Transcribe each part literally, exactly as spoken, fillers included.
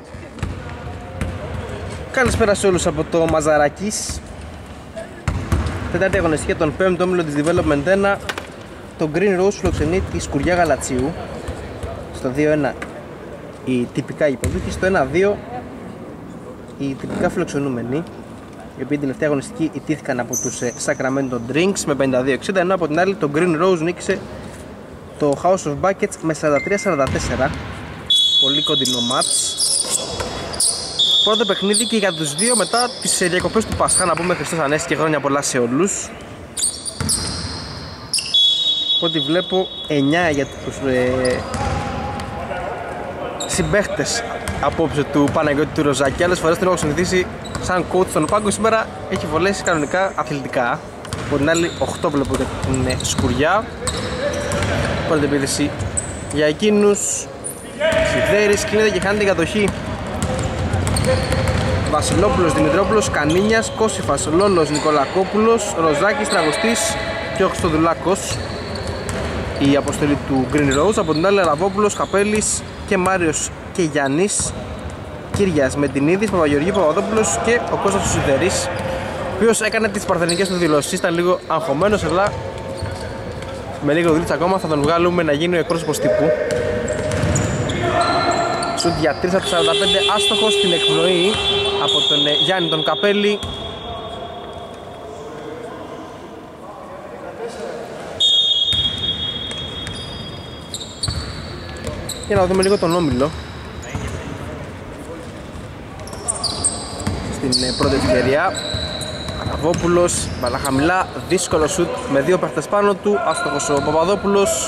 Καλησπέρα σε όλους από το Μαζαράκης. Τέταρτη αγωνιστική για τον πέμπτο όμιλο της Development ένα. Το Green Rose φιλοξενεί τη Σκουριά Γαλατσίου. Στο δύο ένα η τυπικά υποδοχή, στο ένα δύο οι τυπικά φιλοξενούμενοι, οι οποίοι την τελευταία αγωνιστική ιτήθηκαν από τους Sacramento Drinks με πενήντα δύο εξήντα, ενώ από την άλλη το Green Rose νίκησε το House of Buckets με σαράντα τρία σαράντα τέσσερα. Πολύ κοντινό μάτς. Πρώτο παιχνίδι και για τους δύο μετά τις διακοπές του Πασχά, να πούμε Χριστός Ανέστη και χρόνια πολλά σε όλους. Ό,τι βλέπω εννιά για τους ε, συμπαίχτες απόψε του Παναγιώτη του Ροζάκη. Άλλες φορές τον έχω συνηθίσει σαν coach στον πάγκο, σήμερα έχει βολέσει κανονικά αθλητικά. Από την άλλη οκτώ βλέπω για την Σκουριά. Πρώτη επίθεση για εκείνους. Σιδέρης κινείται και χάνει την κατοχή. Βασιλόπουλος, Δημητρόπουλος, Κανίνιας, Κώσιφας, Λόλος, Νικολακόπουλος, Ροζάκης, Τραγωστής και ο Χριστοδουλάκος. Η αποστολή του Green Rose. Από την άλλη Αραβόπουλος, Καπέλης και Μάριος και Γιάννης, Κύριας, Μεντινίδης, Παπαγεωργίου, Παπαδόπουλος και ο Κώστας του Σιδέρης, ο οποίος έκανε τις παρθενικές του δηλώσεις. Ήταν λίγο αγχωμένος, αλλά με λίγο δουλίτσα ακόμα θα τον βγάλουμε να γίνει ο εκπρόσωπος τύπου. Σουτ για τρία από σαράντα πέντε, άστοχος στην εκπνοή από τον Γιάννη τον Καπέλη. Για να δούμε λίγο τον όμιλο. Στην πρώτη ευκαιρία Αραβόπουλος, μπαλά χαμηλά, δύσκολο σουτ με δύο παίχτες πάνω του, άστοχος ο Παπαδόπουλος.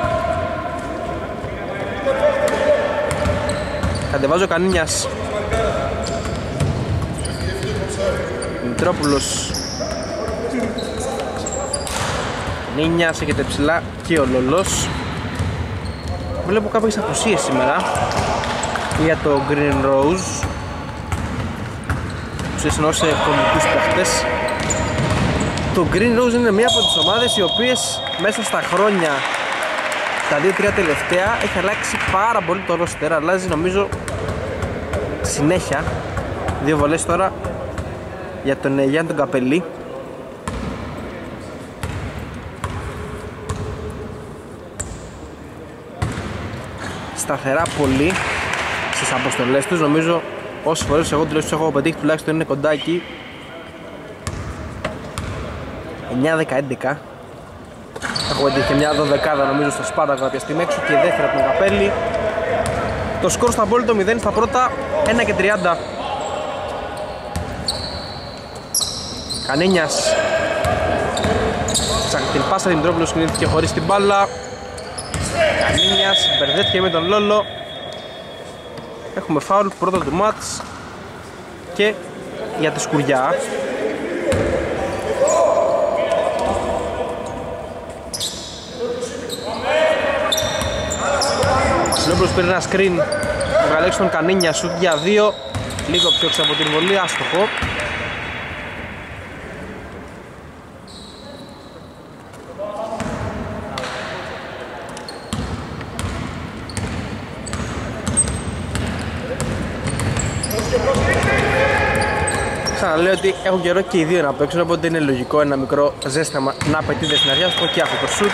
Κατεβάζει ο Κανίνιας. Μητρόπουλος. Κανίνιας, έχετε ψηλά και ο Λολός. Βλέπω κάποιες απουσίες σήμερα για το Green Rose. Απουσίες εννοώ σε κομικούς παίχτες. Το Green Rose είναι μία από τις ομάδες οι οποίες μέσα στα χρόνια, τα δύο τρία τελευταία, έχει αλλάξει πάρα πολύ το roster. Αλλάζει νομίζω συνέχεια. Δύο βολές τώρα για τον Γιάννη τον Καπελή. Σταθερά πολύ στις αποστολές τους. Νομίζω όσες φορές εγώ τουλάχιστον έχω πετύχει τουλάχιστον είναι κοντά εκεί. εννιά δέκα έντεκα. Έχω πετύχει μια δωδεκάδα νομίζω στο Σπάτα κάποια στιγμή έξω και δεύτερη από τον Καπέλη. Το σκορ στο απόλυτο μηδέν στα πρώτα, ένα και τριάντα. Κανίνιας. Την πάσα Δημητρόπουλος κινήθηκε χωρίς την μπάλα. Κανίνιας μπερδέθηκε με τον Λόλο. Έχουμε φάουλ πρώτο του μάτς και για τη Σκουριά. Ο Βασιλόπουλος πήρε ένα screen, βγάλε έξω τον Κανίνια, σουτ για δύο, λίγο πιο έξω από την βολή, άστοχο. Ξαναλέω ότι έχουν καιρό και οι δύο να παίξουν, οπότε είναι λογικό ένα μικρό ζέσταμα να απαιτείται στην αρχή. Ας πω και αυτό το σουτ.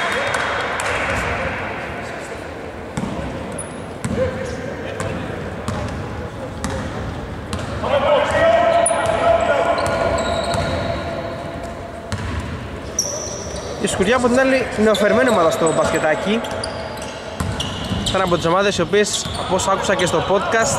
Η Σκουριά από την άλλη νεοφερμένη ομάδα στο μπασκετάκι. Ήταν από τις ομάδες οι οποίες, από όσο άκουσα και στο podcast,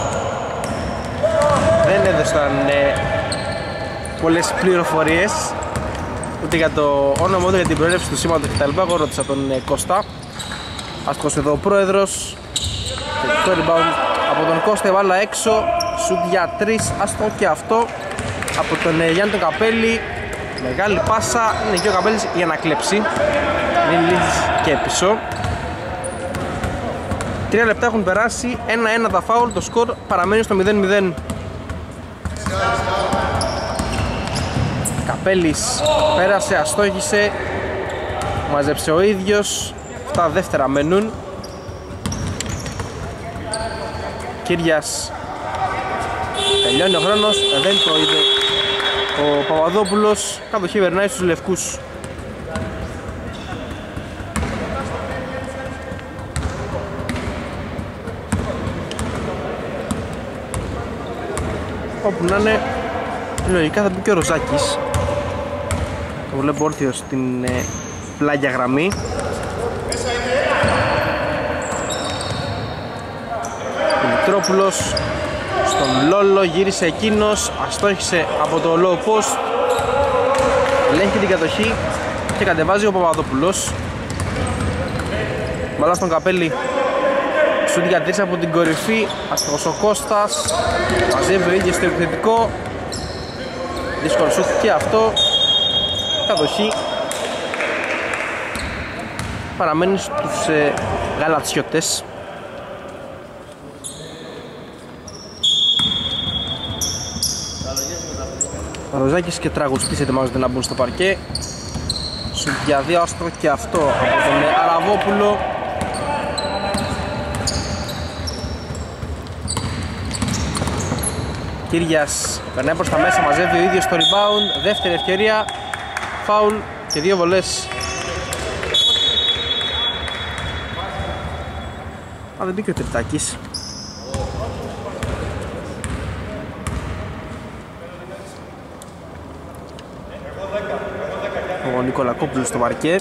δεν έδωσαν ε, πολλές πληροφορίες ούτε για το όνομα ούτε για την προέλευση του σήματος κτλ. Εγώ ρώτησα τον ε, Κώστα, άστοχος εδώ ο πρόεδρος. Και το rebound από τον Κώστα, έβαλα έξω, σουτ για τρεις, άστοχο και αυτό από τον ε, Γιάννη τον Καπέλη. Μεγάλη πάσα, είναι και ο Καπέλης για να κλέψει. Δεν λύσεις και πίσω. Τρία λεπτά έχουν περάσει, ένα ένα τα φάουλ, το σκορ παραμένει στο μηδέν μηδέν. Καπέλης πέρασε, αστόχησε, μαζέψε ο ίδιος. Αυτά δεύτερα μένουν. Κύριας Τελειώνει ο χρόνος, δεν το είδε ο Παπαδόπουλος. Κατοχή περνάει στους λευκούς. Όπου να είναι, λογικά θα μπει και ο Ροζάκης. Το βλέπω όρθιος στην ε, πλάγια γραμμή. Δημητρόπουλος στον Λόλο, γύρισε εκείνος, αστόχησε από το low post, ελέγχει την κατοχή και κατεβάζει ο Παπαδόπουλος. Μπάλα στον Καπέλη, σούτ για τρεις από την κορυφή, αστοχος ο Κώστας, μαζεύει ο ίδιος στο επιθετικό, δύσκολο σούτ και αυτό, κατοχή. Παραμένει στους ε, γαλατσιώτες. Ροζάκης και Τραγουστής ετοιμάζονται να μπουν στο παρκέ. Σουτ για δύο, άστρο και αυτό από τον Αραβόπουλο. Κύριας περνάει προς τα μέσα, μαζεύει ο ίδιος το rebound. Δεύτερη ευκαιρία, φάουλ και δύο βολές. Α, δεν μπήκε ο Τριπτάκης. Ο Νικολακόπουλος στο παρκέ,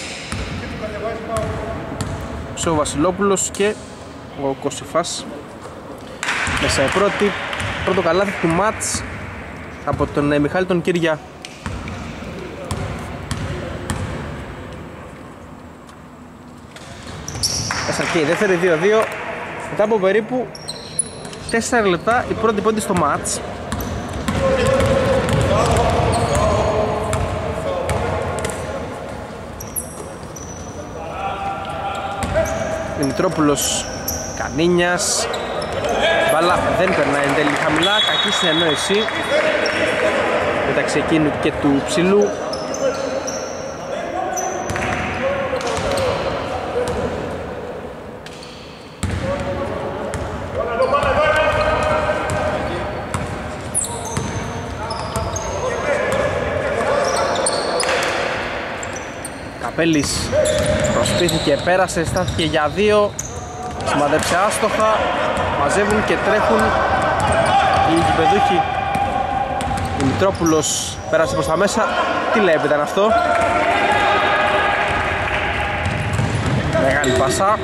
ο Βασιλόπουλος και ο Κωσιφάς. Μέσα η πρώτη, πρώτο καλάθι του μάτς από τον ε, Μιχάλη τον Κυριά. Μέσα και η δεύτερη δύο δύο μετά από περίπου τέσσερα λεπτά, η πρώτη πόντη στο μάτς. Δημητρόπουλος, Κανίνιας, μπάλα δεν περνάει εν τέλει χαμηλά, κακή συνεννόηση μεταξύ εκείνου και του ψηλού. Καπέλης προσπίθηκε, πέρασε, στάθηκε για δύο, σημαδέψε άστοχα, μαζεύουν και τρέχουν οι γηπεδούχοι. Δημητρόπουλος πέρασε προς τα μέσα, τι λέει ήταν αυτό. Μεγάλη πασά.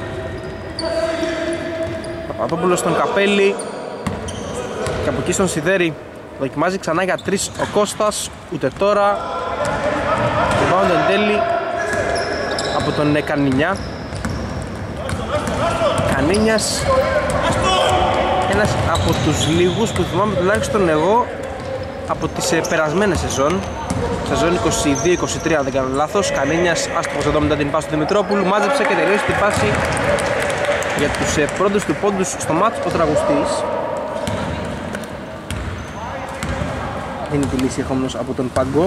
Παπαδόπουλος στον Καπέλη και από εκεί στον Σιδέρη. Δοκιμάζει ξανά για τρεις ο Κώστας, ούτε τώρα. Rebound εν τέλει από τον Κανίνια. Κανίνιας, ένας από τους λίγους που θυμάμαι τουλάχιστον εγώ από τις ε, περασμένες σεζόν, σεζόν είκοσι δύο είκοσι τρία αν δεν κάνω λάθος. Κανίνιας άστοχος εδώ μετά την πάση του Δημητρόπουλου, μάζεψε και τελείωσε την πάση για τους ε, πρώτους του πόντους στο μάτς ο Τραγουστής. Είναι τη λύση ερχόμενος από τον Πάγκο.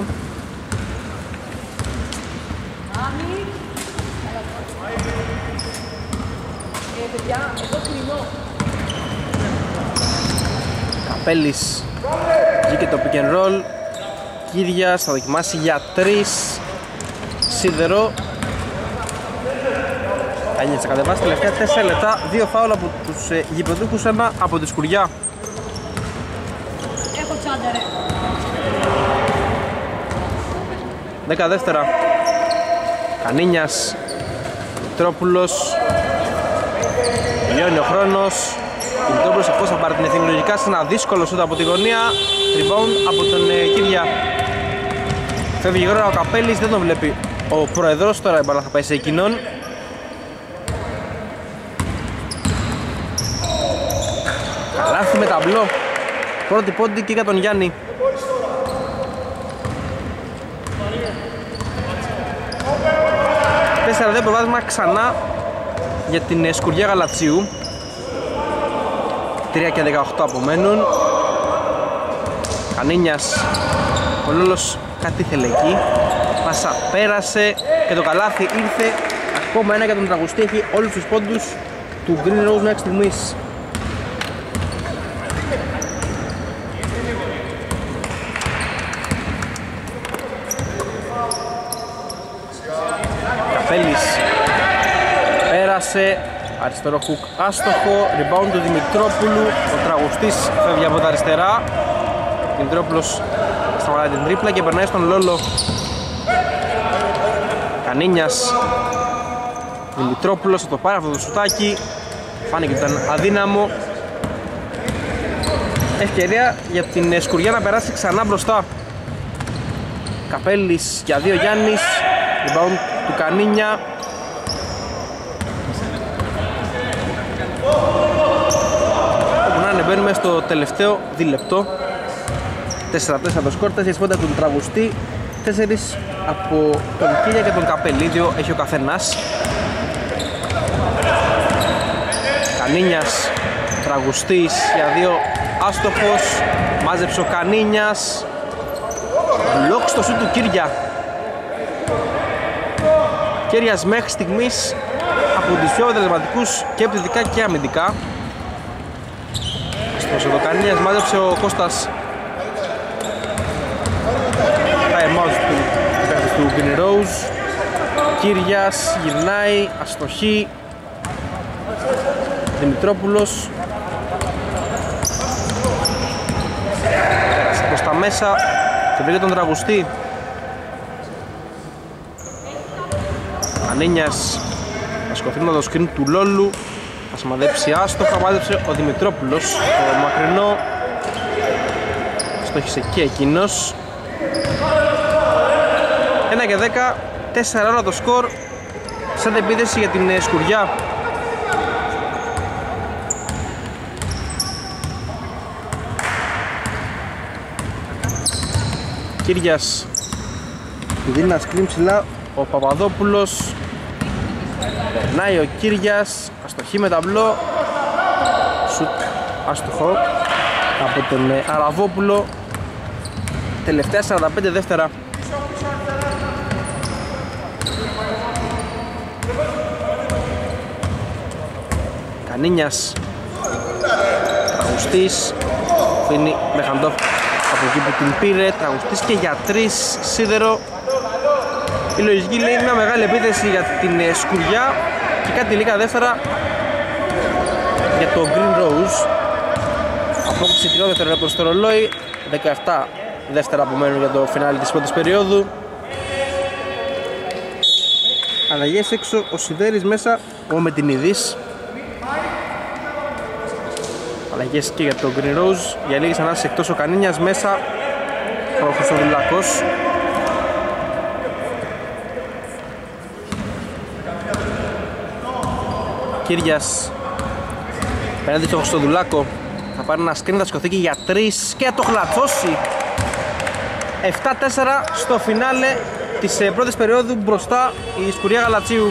Καπέλης βγήκε το pick and roll. Κύριας θα δοκιμάσει για τρεις. Σίδερο. Κανείς θα κατεβάσει τελευταία τέσσερα λεπτά. Δύο φάουλ από τους ε, γηπεδούχους, ένα από τη Σκουριά. Έχω τσάντα ρε. Δέκα δεύτερα. Κανίνιας, Τρόπουλος. Τελειώνει ο χρόνος. Ο Δημητρόπουλος ευτός θα πάρει την ευθύνη λογικά σε ένα δύσκολο σούτ από τη γωνία. Rebound από τον ε, Κύρια. Φεύγει γρήγορα ο Καπέλης, δεν τον βλέπει ο πρόεδρος. Τώρα η μπάλα θα πάει σε εκείνον. Καλάθι με ταμπλό. Πρώτη πόντι και για τον Γιάννη. τέσσερα δύο προβάδισμα ξανά για την Σκουριά Γαλατσίου. τρία και δεκαοκτώ απομένουν. Κανίνιας, ο Λόλος κάτι ήθελε εκεί. Πάσα πέρασε και το καλάθι ήρθε. Ακόμα ένα για τον Τραγουστή, έχει όλους τους πόντους του Green Rose μέχρι στιγμής. πέρασε, αριστερό χουκ άστοχο, rebound του Δημητρόπουλου, ο τραγουστής φεύγει από τα αριστερά, Δημητρόπουλος σταματάει την τρίπλα και περνάει στον Λόλο. Κανίνιας, Δημητρόπουλος θα το πάρει αυτό το σουτάκι, φάνηκε ότι ήταν αδύναμο. Ευκαιρία για την Σκουριά να περάσει ξανά μπροστά. Καπέλης για δύο, Γιάννης, rebound του Κανίνια. Όπου να είναι, μπαίνουμε στο τελευταίο δίλεπτο. τέσσερα τέσσερα το σκορ, τέσσερα πόντα του τραγουστή, τέσσερα από τον Κίλια και τον Καπέλη, δύο έχει ο καθένας. Κανίνιας, τραγουστής για δύο, άστοχος, μάζεψε ο Κανίνιας, μπλοκ στο σουτ του Κύρια. Κίριας μέχρι στιγμής από τους πιο αποτελεσματικούς και επιθετικά και αμυντικά. Ωστόσο το Κανίνιας μάζεψε ο Κώστας. Time out του παίκτης του Green Rose. Κίριας γυρνάει, αστοχή. Δημητρόπουλος προς τα μέσα και βρήκε τον τραγουστή. Ανίνιας θα σκοθεί με το screen του Λόλου, θα σημαδέψει άστοχα, μάζεψε ο Δημητρόπουλος το μακρινό, στόχισε και εκείνος. Ένα και δέκα, τέσσερα ώρα το σκορ, σαν επίθεση για την Σκουριά. Κίριας του δίνει ένα screen ψηλά ο Παπαδόπουλος, περνάει ο Κίριας, αστοχή με ταμπλό, σουτ αστοχό από τον Αραβόπουλο, τελευταία σαράντα πέντε δεύτερα. Κανίνιας, τραγουστής, φύνει με χαντόφ από εκεί που την πήρε, τραγουστής και για τρεις, σίδερο. Η λογική λέει μια μεγάλη επίθεση για την Σκουριά και κάτι λίγα δεύτερα για το Green Rose. Απόκτηση τριών δευτερολέπτων στο ρολόι, δεκαεπτά δεύτερα απομένουν για το φινάλι της πρώτης περίοδου. Αλλαγές έξω, ο Σιδέρης μέσα, ο Μετινίδης. Αλλαγές και για το Green Rose, για λίγες ανάσεις εκτός ο Κανίνιας, μέσα ο Χρυστοδουλάκος. Κίριας πέραντι στο Χρυστοδουλάκο, θα πάρει ένα screen, θα σκοθεί και για τρεις και θα το χλατσώσει. επτά τέσσερα στο φινάλε της πρώτης περίοδου, μπροστά η Σκουριά Γαλατσίου.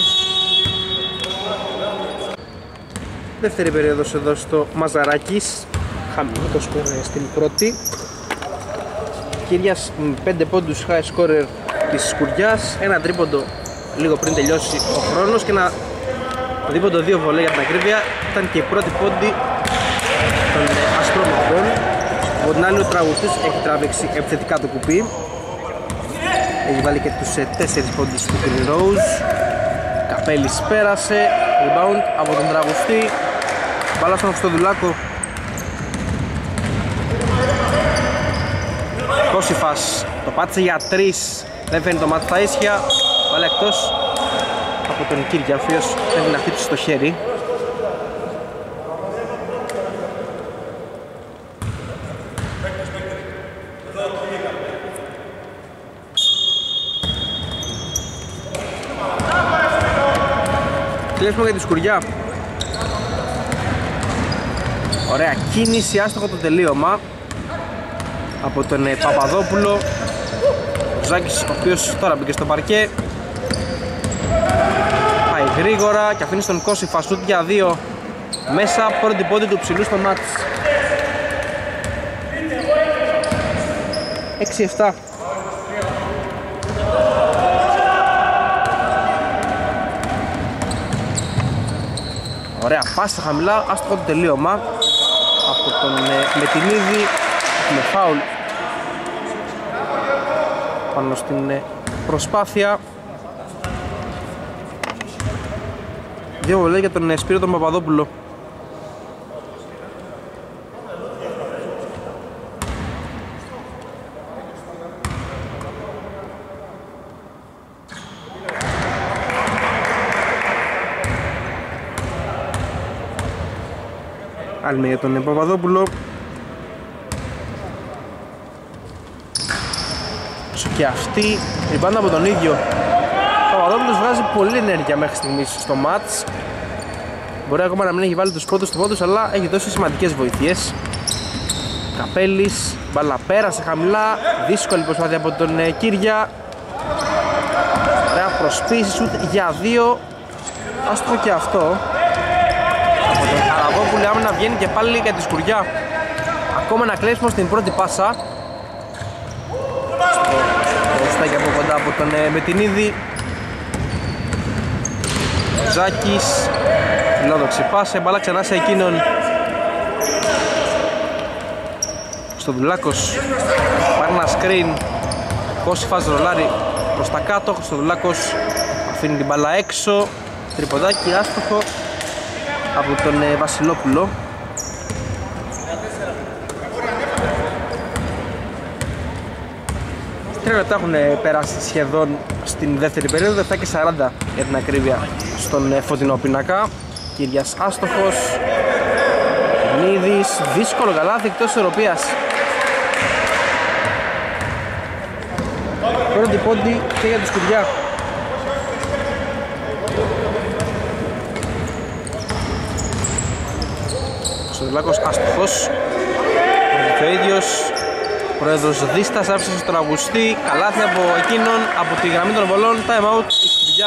Δεύτερη περίοδος εδώ στο Μαζαράκης, χαμηλό το σκορ στην πρώτη. Κίριας με πέντε πόντους high scorer της Σκουριάς, ένα τρίποντο λίγο πριν τελειώσει ο χρόνος και ένα δίποντο δύο βολέ για την ακρίβεια. Ήταν και η πρώτη πόντη των αστρόμορφων. Από την άλλη ο τραγουστής έχει τραβήξει επιθετικά το κουπί, έχει βάλει και τους τέσσερις πόντους του Green Rose. Καπέλης πέρασε, rebound από τον τραγουστή, μπάλα στον Χρυστοδουλάκο. Κόσιφας το πάτησε για τρεις, δεν φαίνεται το μάτι στα ίσια, μπάλα εκτός από τον Κύρια, ο οποίος θέλει να χτύψει στο χέρι. Κλείσουμε για τη Σκουριά. Ωραία κίνηση, άστοχο το τελείωμα από τον Παπαδόπουλο. Ο Ζάκης, ο οποίος τώρα μπήκε στο παρκέ, πάει γρήγορα και αφήνει στον Κώση φασούτ για δύο μέσα, πρώτη πόντη του ψηλού στο μάτς. έξι επτά. Ωραία πάσα χαμηλά, άστοχο το τελείωμα από τον Μετινίδη, με φάουλ πάνω στην προσπάθεια. Δύο βολές για τον Σπύρο τον Παπαδόπουλο. Άλλη μία για τον Παπαδόπουλο. Και αυτή η πάντα από τον ίδιο. Ο Παπαδόπουλος βγάζει πολλή ενέργεια μέχρι στιγμής στο μάτς. Μπορεί ακόμα να μην έχει βάλει τους πρώτους του πόντους, αλλά έχει δώσει σημαντικές βοήθειες. Καπέλης, μπάλα πέρασε χαμηλά. Δύσκολη προσπάθεια από τον ε, Κύρια. Ωραία προσπίση σουτ για δύο. Άστοχο και αυτό. Από τον Καραγόπουλο άμενα βγαίνει και πάλι για τη σκουριά. Ακόμα ένα κλέψιμο στην πρώτη πάσα. Στάκι από κοντά από τον ε, Μετινίδη. Ζάκης. Φιλόδοξη πάσα, μπάλα ξανά σε εκείνον. Στοδουλάκος πάρει ένα screen. Κώσιφας ρολάρει προς τα κάτω. Στοδουλάκος αφήνει την μπάλα έξω. Τρυποδάκι άστοχο από τον ε, Βασιλόπουλο. Τρία λεπτά έχουν περάσει σχεδόν στην δεύτερη περίοδο, επτά και σαράντα για την ακρίβεια στον φωτεινό πίνακα. Κύριας άστοχος. Νίδης, δύσκολο καλάθι εκτός ισορροπίας. Πρώτη πόντι και για τη σκουριά. Ο Σοδουλάκος άστοχος. Και ο ίδιος πρόεδρος Δίστας άφησε στον Αυγουστή. Καλάθι από εκείνον, από τη γραμμή των βολών. Time out η σκουριά.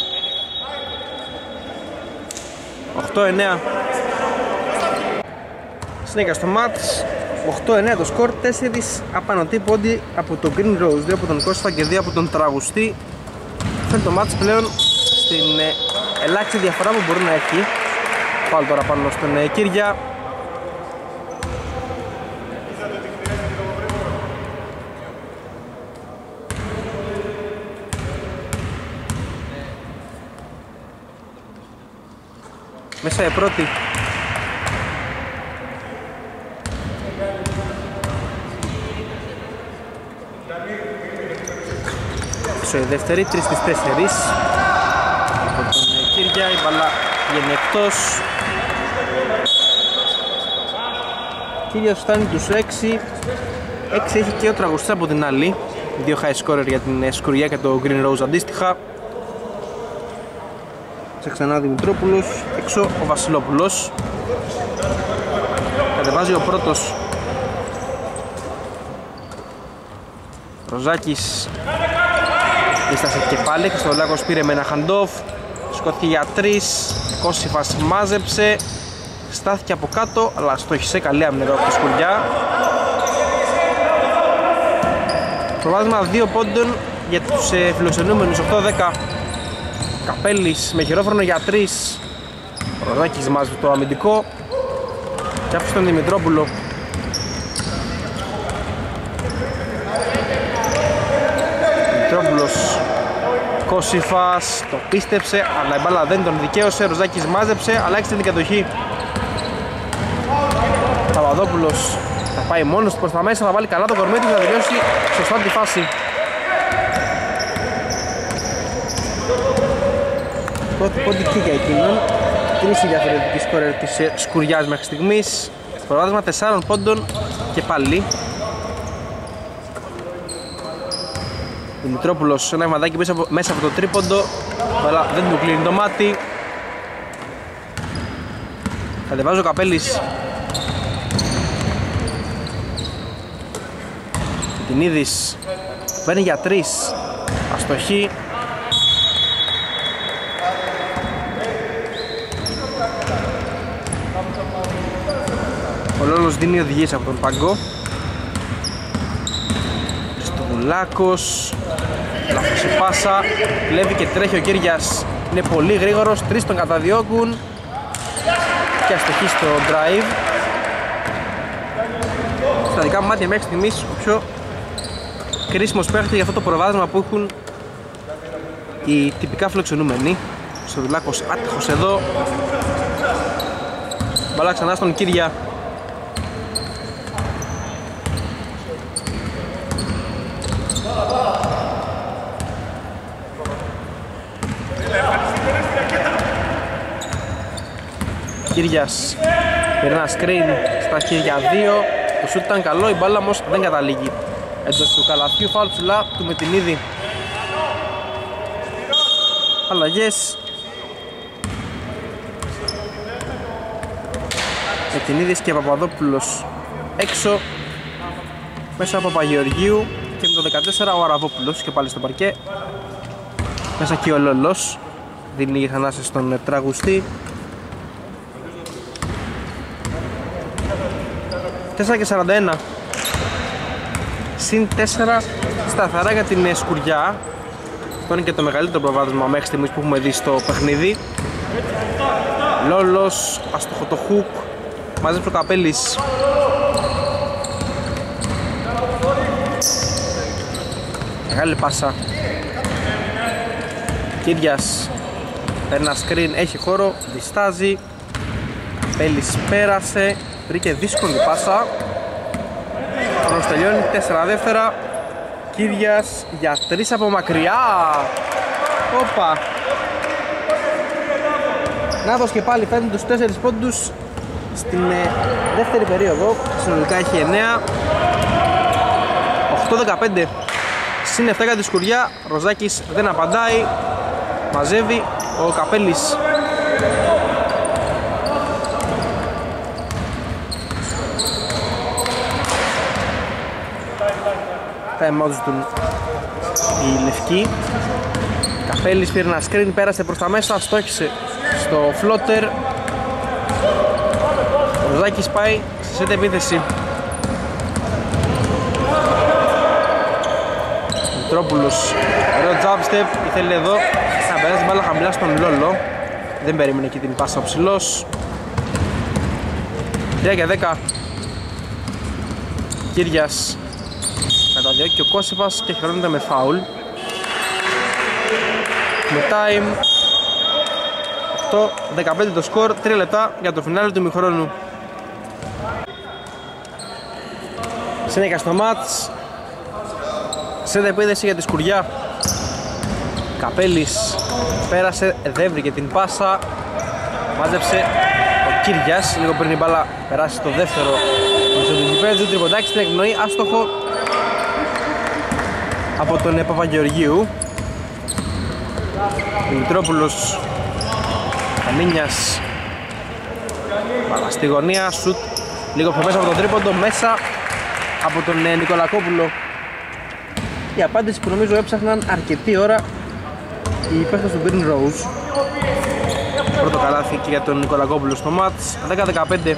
οκτώ εννέα. Συνέχεια στο μάτς. οκτώ εννέα το σκορ. τέσσερις απανωτοί πόντι από τον Green Rose, δύο από τον Κώστα και δύο από τον Τραγουστή. Φαίνεται το μάτς πλέον στην ελάχιστη διαφορά που μπορεί να έχει. Πάλι τώρα πάνω στον Κύρια. Μέσα η πρώτη. Στο η δεύτερη, τρεις στις τέσσερις. Από τον Κύρια, η μπαλά βγαίνει εκτός. Κύριας φτάνει τους έξι. έξι έχει και ο Τραγουστής από την άλλη. Δύο high scorer για την Σκουριά και το Green Rose αντίστοιχα. Σε ξανά ο Δημητρόπουλος, έξω ο Βασιλόπουλος. Κατεβάζει ο πρώτος. Ροζάκης δίστασε και πάλι. Χριστοδουλάκος πήρε με ένα handoff. Σκόθηκε για τρεις. Κώσιφας μάζεψε. Στάθηκε από κάτω, αλλά στόχισε. Καλή άμυνα εδώ από τη Σκουριά. Προβάδισμα δύο πόντων για τους ε, φιλοξενούμενους. οκτώ δέκα. Καπέλης με χειρόφρονο για τρεις. Ο Ροδάκης μάζει το αμυντικό και άφησε τον Δημητρόπουλο. Δημητρόπουλος, Κώσιφας, το πίστεψε, αλλά η μπάλα δεν τον δικαίωσε. Ροζάκης μάζεψε, αλλά έξε την κατοχή. Παπαδόπουλος θα πάει μόνος προς τα μέσα, θα βάλει καλά το κορμί του και θα τελειώσει σωστά τη φάση. Πρώτη πόντι και για εκείνον. Τρεις οι διαφορετικοί σκόρερ της Σκουριάς μέχρι στιγμής. Προβάδισμα τεσσάρων πόντων και πάλι. Δημητρόπουλος ένα βηματάκι μέσα από, μέσα από το τρίποντο, αλλά δεν του κλείνει το μάτι. Κατεβάζει ο Καπέλης. Τινίδης παίρνει για τρεις. Αστοχή. Ο Λόλος δίνει οδηγίες από τον Παγκό. Στοβουλάκος. Λάθος η πάσα. Κλέβει και τρέχει ο Κύριας. Είναι πολύ γρήγορος. Τρεις τον καταδιώκουν. Και αστοχή στο drive. Στα δικά μου μάτια μέχρι στιγμής ο πιο κρίσιμος παίχτης για αυτό το προβάδισμα που έχουν οι τυπικά φιλοξενούμενοι. Σοδουλάκος άτυχος εδώ. Μπαλά ξανά στον Κύρια. Κυριάς περνά screen στα χέρια δύο. Το σούτ ήταν καλό, η μπάλα όμως δεν καταλήγει εντός του καλαθιού. Φάουλ ψηλά του Μετινίδη. Αλλαγές. Μετινίδης και Παπαδόπουλος έξω. Μέσα από Παπαγεωργίου και με το δεκατέσσερα ο Αραβόπουλος και πάλι στο παρκέ. Μέσα και ο Λόλος δίνει λίγες ανάσες στον Τραγουστή. τέσσερα και σαράντα ένα. Συν τέσσερα σταθερά για την Σκουριά. Αυτό είναι και το μεγαλύτερο προβάδισμα μέχρι στιγμής που έχουμε δει στο παιχνίδι. Λόλος, αστοχο το χουκ. Μαζέψε ο Καπέλης. Μεγάλη πάσα. Κύριας παίρνει ένα screen, έχει χώρο, διστάζει. Καπέλης πέρασε, βρήκε δύσκολη πάσα. Χρόνος τελειώνει, τέσσερα δεύτερα. Κύριας για τρεις από μακριά. Όπα. Νάδος και πάλι φέρνει τους τέσσερις πόντους στην ε, δεύτερη περίοδο. Συνολικά έχει εννέα. οκτώ δεκαπέντε. Συν επτά για τη Σκουριά. Ροζάκης δεν απαντάει. Μαζεύει ο Καπέλης. Time out ζητούν οι λευκοί. Καπέλης πήρε ένα screen, πέρασε προς τα μέσα, στόχισε στο φλότερ. Ο Ροζάκης πάει σε σετ επίθεση. Μητρόπουλος, ωραίο jump step, ήθελε εδώ να περάσει μπάλα χαμηλά στον Λόλο. Δεν περίμενε εκεί την πάσα ο ψηλός. τρία και δέκα. Κύριας καταδιώκει ο Κώσιφας και χρεώνεται με φάουλ. Με time οκτώ δεκαπέντε το σκορ, τρία λεπτά για το φινάλι του ημιχρόνου. Συνέχεια στο μάτς. Σε επίδεση για τη Σκουριά. Καπέλης πέρασε, δεν βρήκε την πάσα. Μάζεψε ο Κύριας, λίγο πριν η μπάλα περάσει στο δεύτερο μισό του γηπέδου. Τριποντάκι στην εκπνοή, άστοχο από τον Παπαγεωργίου. Δημητρόπουλος, Κανίνιας, μπάλα στη γωνία, σουτ λίγο πιο μέσα από τον τρίποντο, μέσα από τον Νικολακόπουλο. Η απάντηση που νομίζω έψαχναν αρκετή ώρα οι παίχτες του Green Rose. Πρώτο καλάθι και για τον Νικολακόπουλο στο μάτς. δέκα δεκαπέντε.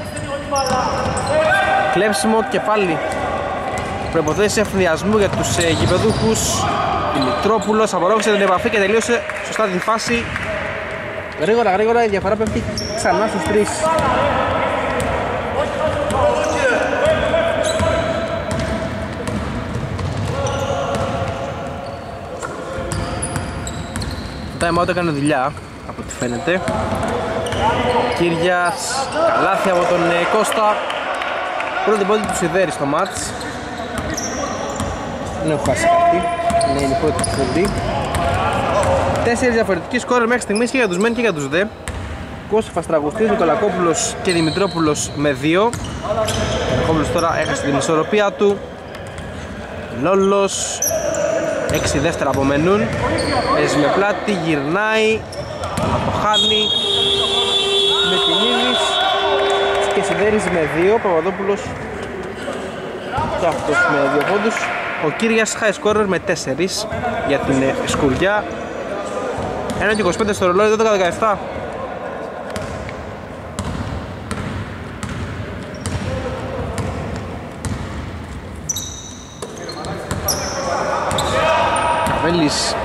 Κλέψιμο και πάλι προϋποθέσεις ευθυνδιασμού για τους ε, γηπεδούχους. Δημητρόπουλος απορρόφησε την επαφή και τελείωσε σωστά τη φάση. Γρήγορα γρήγορα η διαφορά πέφτει ξανά στους τρεις. Το time out έκανε δουλειά από ό,τι φαίνεται. Κύριας, καλάθι από τον ε, Κώστα. Πρώτη πόντη του Σιδέρη στο μάτς. Δεν έχω χάσει κάτι. Είναι η πρώτη του πόντη. Τέσσερις διαφορετικοί σκόρερ μέχρι στιγμής και για τους μεν και για τους δε. Κώσιφας, Τραγουστής, Νικολακόπουλος και Δημητρόπουλος με δύο. Ο Νικολακόπουλος τώρα έχασε την ισορροπία του. Λόλος, έξι δεύτερα απομένουν. Παίζει με πλάτη, γυρνάει, αποχάνει. Μετινίδης και Σιδέρης με δύο. Παπαδόπουλος και αυτός με δύο πόντους. Ο Κύριας high scorer με τέσσερις για την Σκουριά. ένα και είκοσι πέντε στο ρολόι, δώδεκα δεκαεπτά. Καβέλης,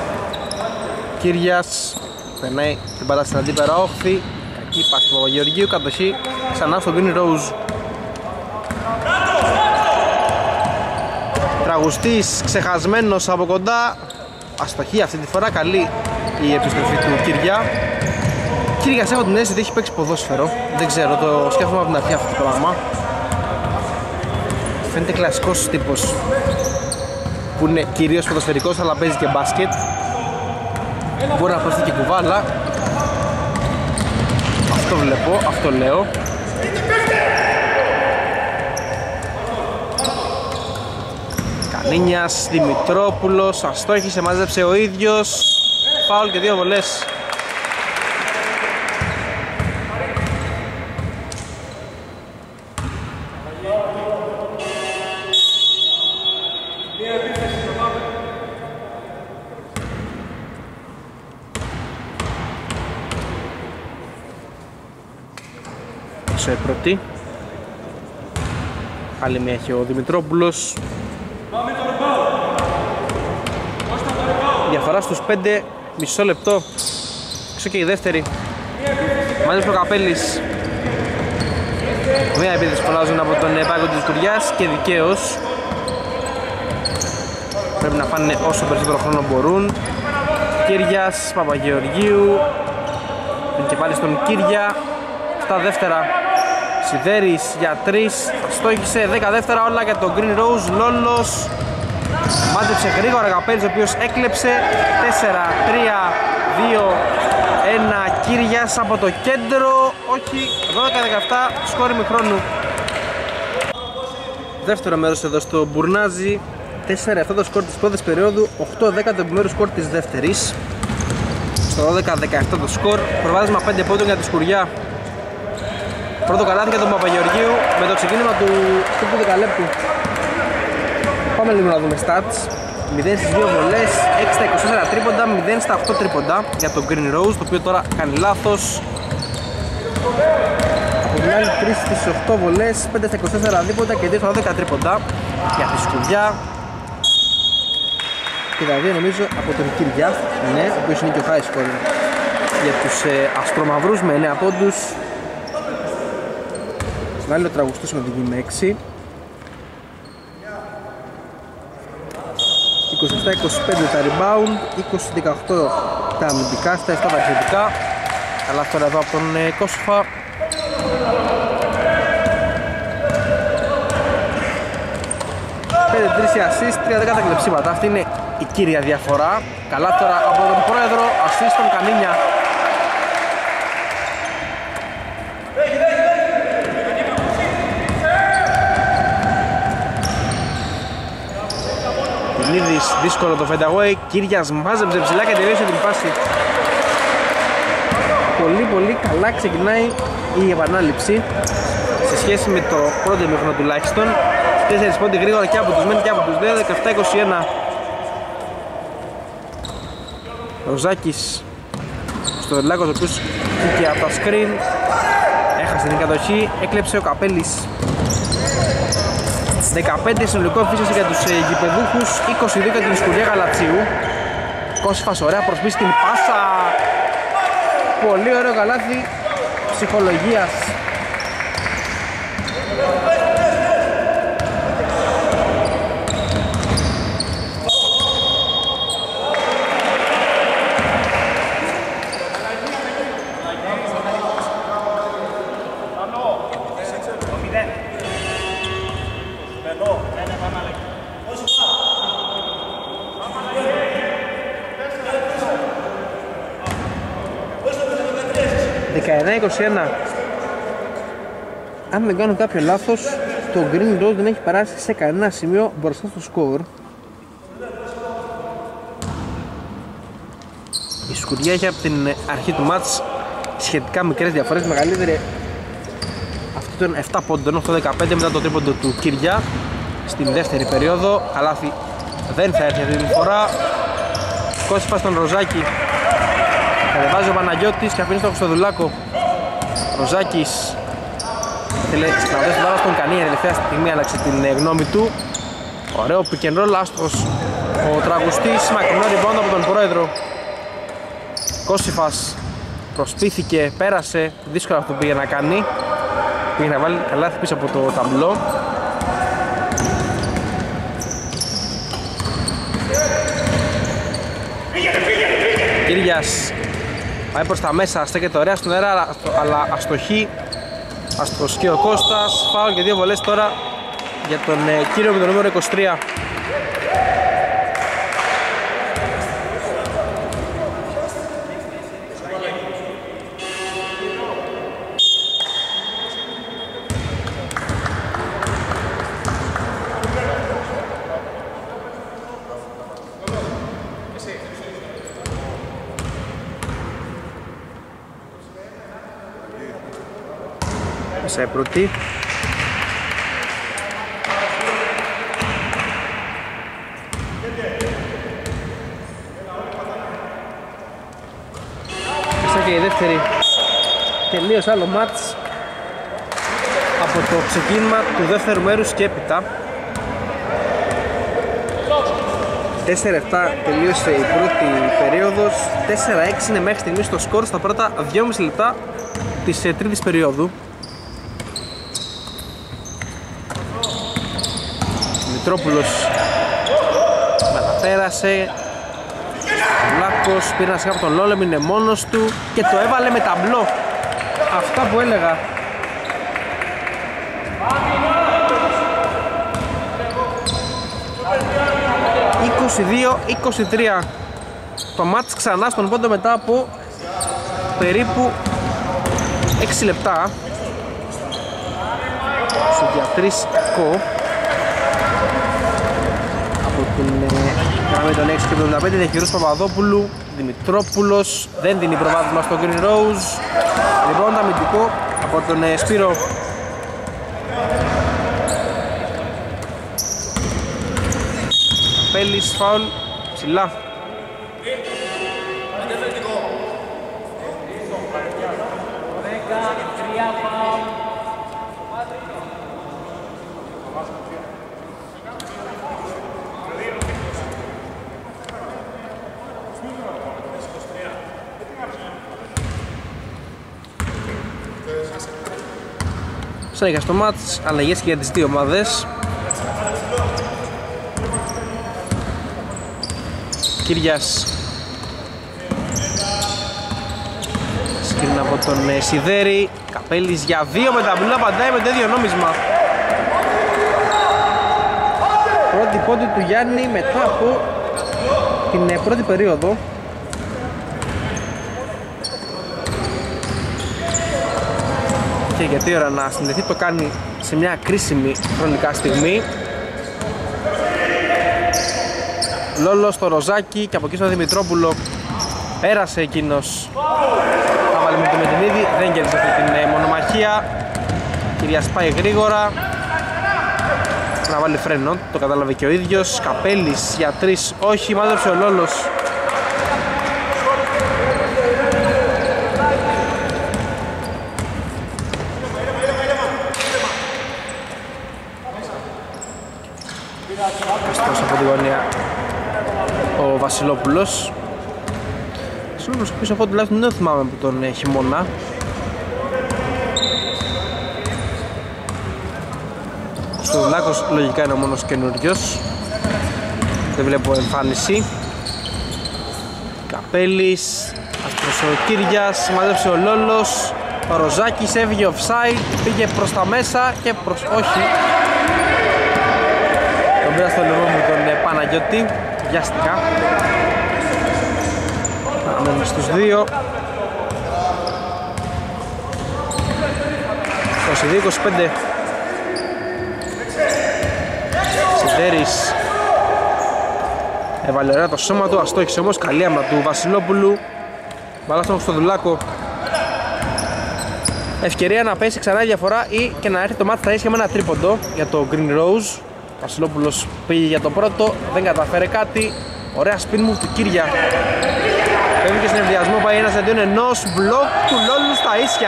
Κύριας περνάει την μπάλα στην αντίπερα όχθη. Κακή πάση του Παπαγεωργίου, κατοχή ξανά στο Green Rose. Τραγουστής ξεχασμένος από κοντά. Αστοχή αυτή τη φορά, καλή η επιστροφή του Κυριά. Κυριάς, έχω την αίσθηση ότι έχει παίξει ποδόσφαιρο. Δεν ξέρω, το σκέφτομαι από την αρχή αυτό το πράγμα. Φαίνεται κλασικός τύπος που είναι κυρίως ποδοσφαιρικός αλλά παίζει και μπάσκετ. Μπορεί να προσθεί και κουβάλα. Αυτό βλέπω, αυτό λέω. Κανίνιας, Δημητρόπουλος, αστόχησε, μάζεψε ο ίδιος. Φάουλ και δύο βολές. Σε πρώτη. Άλλη μία έχει ο Δημητρόπουλος. Διαφορά στους πέντε, μισό λεπτό. Έξω και η δεύτερη. Μάζεψε ο Καπέλης. Μία επίθεση φωνάζουν από τον πάγκο της Κουριάς και δικαίως. Πρέπει να φάνε όσο περισσότερο χρόνο μπορούν. Κυριάς, Παπαγεωργίου. Και πάλι στον Κύρια. Στα δεύτερα. Σιδέρης για τρεις. Στόχισε δέκα δεύτερα όλα για τον Green Rose. Λόλος. Μάζεψε γρήγορα Καπέλης ο οποίος έκλεψε. Τέσσερα, τρία, δύο, ένα. Κυριάς από το κέντρο. Όχι, δώδεκα δεκαεπτά σκόρ ημιχρόνου. Δεύτερο μέρος εδώ στο Μπουρνάζι. τέσσερα επτά το σκορ της πρώτης περίοδου. οκτώ δέκα το επιμέρους σκορ της δεύτερης. Στο δώδεκα δεκαεπτά το σκορ. Προβάδισμα πέντε πόντων για τη Σκουριά. Πρώτο καλάθι για τον Παπαγεωργίου με το ξεκίνημα του τρίτου δεκαλέπτου. Πάμε λίγο να δούμε stats. μηδέν στις δύο βολές, έξι στα είκοσι τέσσερα τρίποντα, μηδέν στα οκτώ τρίποντα για τον Green Rose, το οποίο τώρα κάνει λάθος. Από την άλλη τρεις στις οκτώ βολές, πέντε στα είκοσι τέσσερα δίποντα και δύο στα δώδεκα τρίποντα για τη Σκουριά. Και τα δύο νομίζω από τον Κυριά, ναι, ο οποίος είναι και ο high scorer για τους ε, αστρομαυρούς με εννέα πόντους. Στην άλλη ο τραγουστής με οδηγεί με έξι. είκοσι επτά είκοσι πέντε τα rebound, είκοσι δεκαοκτώ τα αμυντικά, στα επτά τα εξαιρετικά. Καλά τώρα εδώ από τον ε, Κόσοφα. πέντε τρία assist, τρία δέκα τα κλεψίματα. Αυτή είναι η κύρια διαφορά. Καλά τώρα από τον πρόεδρο, assist τον Κανίνια. Νίδης, δύσκολο το fadeaway. Κυριάς μάζεψε ψηλά και τελείωσε την φάση. Πολύ πολύ καλά ξεκινάει η επανάληψη σε σχέση με το πρώτο ημίχρονο τουλάχιστον. Τέσσερις πόντι γρήγορα και από τους μεν και από τους δε. Δεκαεπτά είκοσι ένα. Ο Ζάκης στο Δελάκος, ο οποίος βγήκε από τα screen, έχασε την κατοχή, έκλεψε ο Καπέλης. δεκαπέντε συνολικό εφίσιαση για τους ε, γηπεδούχους, είκοσι δύο για την Σκουριά Γαλατσίου. Κόσφας, ωραία προσπίσει την πάσα. Πολύ ωραίο καλάθι ψυχολογίας. δεκαεννέα είκοσι ένα. Αν δεν κάνω κάποιο λάθος, το Green Rose δεν έχει περάσει σε κανένα σημείο μπροστά στο σκορ. Η Σκουριά έχει από την αρχή του μάτς σχετικά μικρές διαφορές, μεγαλύτερη αυτή των επτά πόντων, οκτώ δεκαπέντε μετά το τρίποντο του Κυριά στην δεύτερη περίοδο. Καλάθι δεν θα έρθει αυτή την φορά. Κόσιφα στον Ροζάκη. Κατεβάζει ο Παναγιώτης και αφήνει στο Χρυστοδουλάκο. Ροζάκης θέλει να δώσει την μπάλα στον Κανία, τελευταία στιγμή άλλαξε την γνώμη του. Ωραίο pick and roll, άστοχος ο τραγουστής, μακρινό rebound από τον πρόεδρο. Κόσιφας προσπίθηκε, πέρασε, δύσκολα αυτό πήγε να κάνει. Πήγε να βάλει καλάθι πίσω από το ταμπλό. Κύριας πάει προς τα μέσα, στέκεται ωραία στον αέρα αλλά αστοχή. Αστοχή ο Κώστας, φάουλ και δύο βολές τώρα για τον ε, κύριο με το νούμερο είκοσι τρία. Σε πρώτη. Μέσα και η δεύτερη. Τελείως άλλο μάτς από το ξεκίνημα του δεύτερου μέρους και έπειτα. τέσσερα επτά τελείωσε η πρώτη περίοδος. τέσσερα έξι είναι μέχρι στιγμής το σκορ στα πρώτα δυόμισι λεπτά της τρίτης περίοδου. Μητρόπουλος μεταπέρασε. Λάκος πήρε ένα σιγά από τον Λόλεμ, είναι μόνος του και το έβαλε με ταμπλό. Αυτά που έλεγα. είκοσι δύο είκοσι τρία. Το μάτς ξανά στον πόντο μετά από περίπου έξι λεπτά. Στο διατρίστικο από την γραμμή των έξι και εβδομήντα πέντε διαχειρούς Παπαδόπουλου. Δημητρόπουλος δεν δίνει προβάδισμα στο Green Rose. Λοιπόν, αμυντικό από τον Σπύρο. Πέλης, φάουλ, ψηλά. Συνέχεια στο μάτς, αλλαγές και για τις δύο ομάδες. Κυριάς σκριν από τον Σιδέρη. Καπέλης για δύο με τα μπλούνα, απαντάει με το ίδιο νόμισμα. Πρώτη πόντη του Γιάννη μετά από την πρώτη περίοδο. Και γιατί ώρα να συνδεθεί, το κάνει σε μια κρίσιμη χρονικά στιγμή. Λόλος στο Ροζάκι και από εκεί στο Δημητρόπουλο. Πέρασε εκείνος. Θα βάλει με το Μετινίδη, δεν κέρδισε αυτή την μονομαχία. Κυριάς πάει γρήγορα. Να βάλει φρένο, το κατάλαβε και ο ίδιος. Καπέλης για τρεις, όχι, μάζεψε ο Λόλος. Πιστός από τη γωνία ο Βασιλόπουλος. Βασιλόπουλος ο οποίος από τουλάχιστον δεν θυμάμαι από τον χειμώνα. Ο Κωστοδουλάκος λογικά είναι ο μόνος καινούριος. Δεν βλέπω εμφάνιση. Καπέλης, άστρος ο Κύριας, μάζεψε ο Λόλος. Ο Ροζάκης έβγε offside, πήγε προς τα μέσα και προς όχι. Τον πήρα στο λεβό μου τον Παναγιώτη, βιάστηκα. Μένουμε στους δύο. είκοσι δύο είκοσι πέντε. Σιδέρης έβαλε ωραία το σώμα του, αστόχησε όμως, καλή άμυνα του Βασιλόπουλου. Μπαλά στον Κωστοδουλάκο. Ευκαιρία να πέσει ξανά η διαφορά ή και να έρθει το μάτι στα ίσια με ένα τρίποντο για το Green Rose. Βασιλόπουλος πήγε για το πρώτο, δεν καταφέρε κάτι. Ωραία spin move του Κύρια. Πέφτει και συνευδιασμό, πάει ένας αντίον ενός, μπλοκ του Λόλου στα ίσια.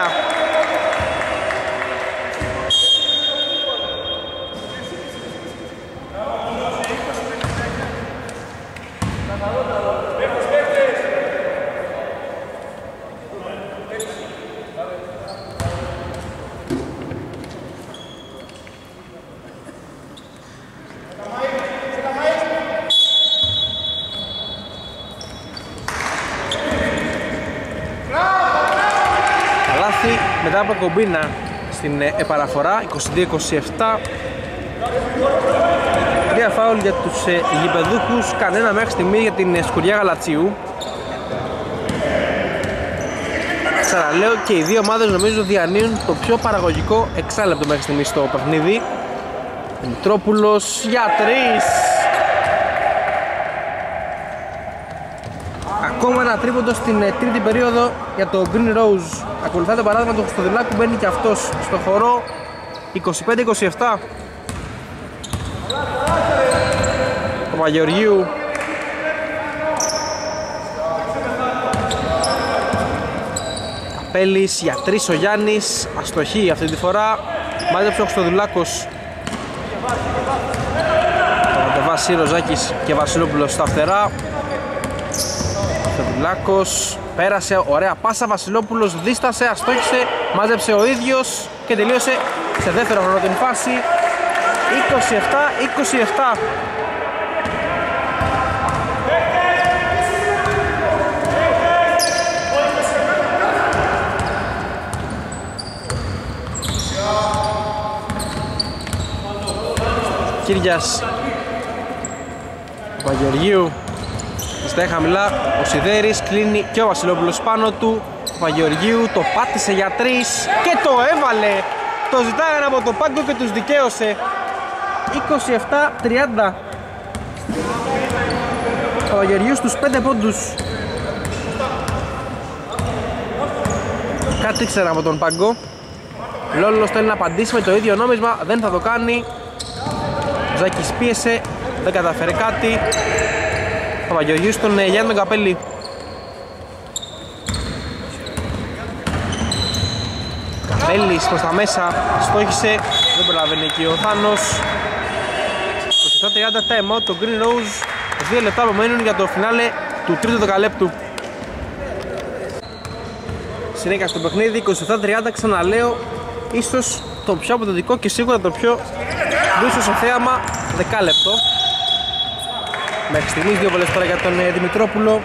καλάθι μετά από κομπίνα στην επαναφορά, είκοσι δύο είκοσι επτά. Τρία φάουλ για τους ε, γηπεδούχους, κανένα μέχρι στιγμή για την ε, Σκουριά Γαλατσίου. Ξαναλέω, και οι δύο ομάδες νομίζω διανύουν το πιο παραγωγικό εξάλεπτο μέχρι στιγμή στο παιχνίδι. Μητρόπουλος για τρεις. Ακόμα ένα τρίποντο στην ε, τρίτη περίοδο για το Green Rose. Ακολουθά το παράδειγμα του Χρυστοδηλάκου, μπαίνει και αυτός στο χορό. είκοσι πέντε είκοσι επτά. Ο Παπαγεωργίου. Καπέλης για τρεις ο Γιάννης, αστοχή αυτή τη φορά. Μάζεψε ο Χρυστοδηλάκος. Βάση Ροζάκης και Βασιλόπουλος στα φτερά. Χρυστοδηλάκος πέρασε, ωραία πάσα, Βασιλόπουλος δίστασε, αστόχησε, μάζεψε ο ίδιος και τελείωσε σε δεύτερο χρόνο την φάση. είκοσι επτά είκοσι επτά. Κύριας Παπαγεωργίου στέει χαμηλά, ο Σιδέρης κλείνει και ο Βασιλόπουλος πάνω του. Ο Παπαγεωργίου το πάτησε για τρεις και το έβαλε. Το ζητάγανε από το πάγκο και τους δικαίωσε. είκοσι επτά τριάντα. Ο Παπαγεωργίου στους πέντε πόντους. Κάτι ήξερα από τον πάγκο. Λόλος θέλει να απαντήσει με το ίδιο νόμισμα, δεν θα το κάνει. Ζάκης πίεσε, δεν καταφέρει κάτι. Παπαγεωργίου στον Γιάννη τον Καπέλη. Καπέλης προς τα μέσα, στόχισε, δεν προλαβαίνει εκεί ο Θάνος. είκοσι επτά τριάντα time out, το Green Rose. Δύο λεπτά απομένουν για το φινάλε του τρίτου δεκαλέπτου. Συνέχεια στο παιχνίδι, είκοσι επτά τριάντα, ξαναλέω, ίσως το πιο αποδοτικό και σίγουρα το πιο δούσιο σε θέαμα δεκάλεπτο. Μέχρι στιγμής δύο βολές τώρα για τον ε, Δημητρόπουλο.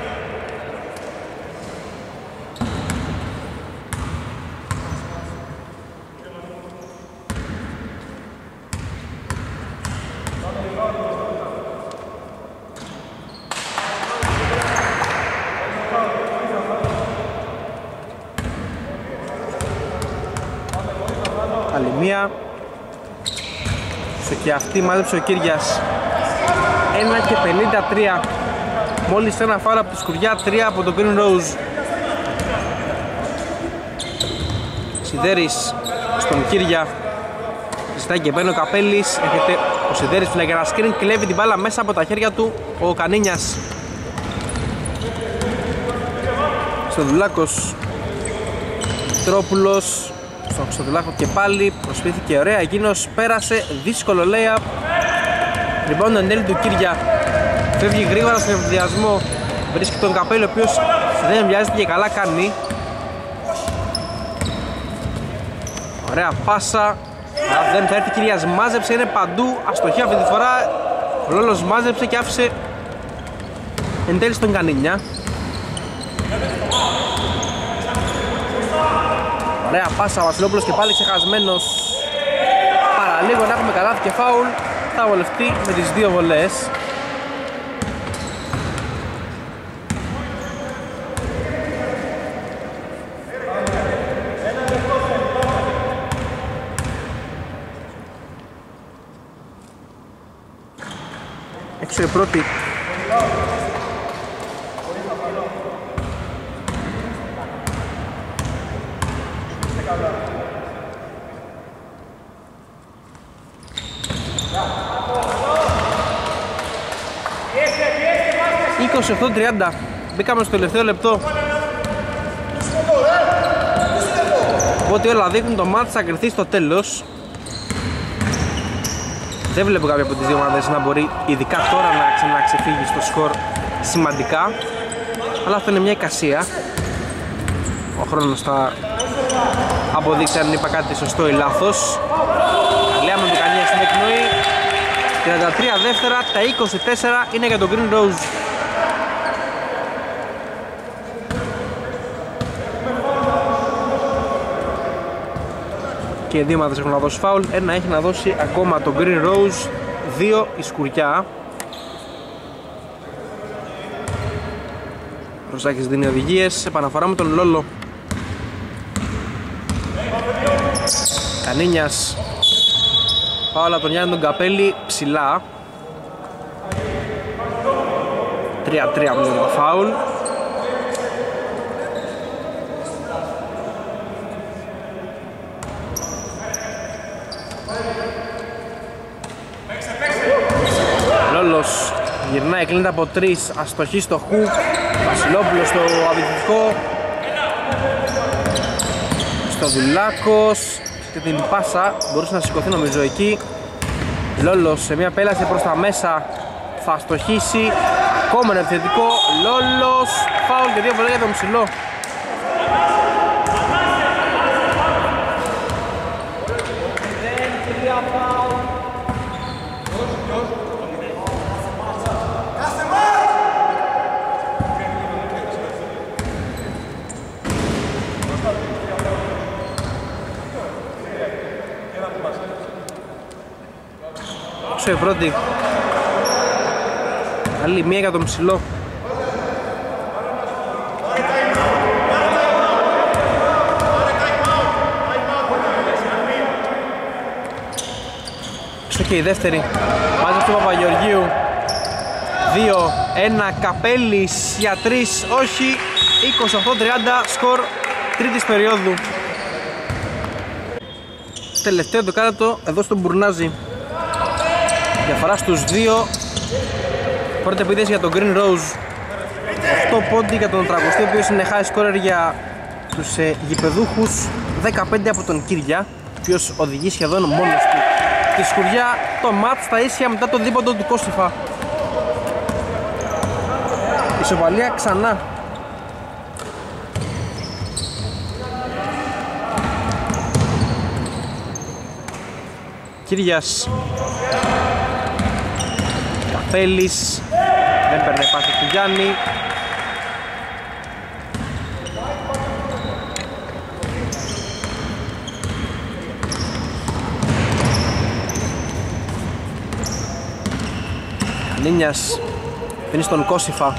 Άλλη μία. Και αυτή μάζεψε ο Κύριας. Ένα και πενήντα τρία. Μόλις ένα φάουλ από τη Σκουριά, τρία από τον Green Rose. Σιδέρης στον Κύρια. Ζητάει και μπαίνει ο Καπέλης. Έχετε ο Σιδέρης φυλακή ένα screen, κλέβει την μπάλα μέσα από τα χέρια του ο Κανίνιας. Στο Δουλάκος. Τρόπουλος. Στον Χρυστοδηλάκο και πάλι προσπίθηκε ωραία, εκείνος πέρασε, δύσκολο layup. Λοιπόν, εν τέλει του Κύρια φεύγει γρήγορα στον εμβδιασμό, βρίσκει τον Καπέλο, ο οποίος δεν εμβιάζεται και καλά κάνει. Ωραία πάσα, αλλά δεν θα έρθει. Κυριάς μάζεψε, είναι παντού, αστοχή αυτή τη φορά. Ο Λόλος μάζεψε και άφησε εν τέλει στον Κανίνια. Ωραία πάσα, ο Βασιλόπουλος και πάλι ξεχασμένος. Παραλίγο να έχουμε καλάθι και φάουλ. Θα βολευτεί με τις δύο βολές. Έξω η πρώτη. είκοσι οκτώ τριάντα. Μπήκαμε στο τελευταίο λεπτό. Οπότε όλα δείχνουν το μάτς θα κρυθεί στο τέλος. Δεν βλέπω κάποια από τις δύο ομάδες να μπορεί ειδικά τώρα να ξαναξεφύγει στο σκορ σημαντικά. Αλλά αυτό είναι μια εικασία. Ο χρόνος θα αποδείξει αν είπα κάτι σωστό ή λάθος. Καλή αμυντικανία στην εκπνοή. τριάντα τρία δεύτερα, τα είκοσι τέσσερα είναι για τον Green Rose. Και οι δύο ομάδες έχουν να δώσει φάουλ. Ένα έχει να δώσει ακόμα το Green Rose, δύο η Σκουριά. Ροζάκης δίνει οδηγίες, επαναφορά με τον Λόλο. Κανίνιας. Φάουλ από τον Γιάννη τον Καπέλη, ψηλά. τρία τρία που είναι το φάουλ. Λόλος γυρνάει, κλείνεται από τρεις, αστοχή στο χουκ. Βασιλόπουλος στο αμυντικό. Στο Δουλάκος και την πάσα, μπορούσε να σηκωθεί νομίζω εκεί. Λόλος σε μια πέλαση προς τα μέσα, θα αστοχίσει. Ακόμα ένα επιθετικό, Λόλος, φάουλ και δύο βολές για τον ψηλό. Έξω η πρώτη. Άλλη μία για τον ψηλό. Έξω και η δεύτερη. Μάζεψε ο Παπαγεωργίου. Δύο ένα Καπέλης για τρεις, όχι. είκοσι οκτώ τριάντα σκορ τρίτης περίοδου. Τελευταίο δεκάλεπτο εδώ στον Μπουρνάζι. Διαφορά στους δύο. Πρώτη επίθεση για τον Green Rose. οκτώ πόντι για τον Τραγωστή, ο οποίος είναι high scorer για τους ε, γηπεδούχους. δεκαπέντε από τον Κύρια, ο οποίος οδηγεί σχεδόν μόνος του τη Σκουριά. Το μάτς στα ίσια μετά το δίποντο του Κώστιφα. Ισοβαλία ξανά. Κύριας. Καπέλης. Δεν παίρνει πάση του Γιάννη. Κανίνιας πίνει στον Κώσιφα.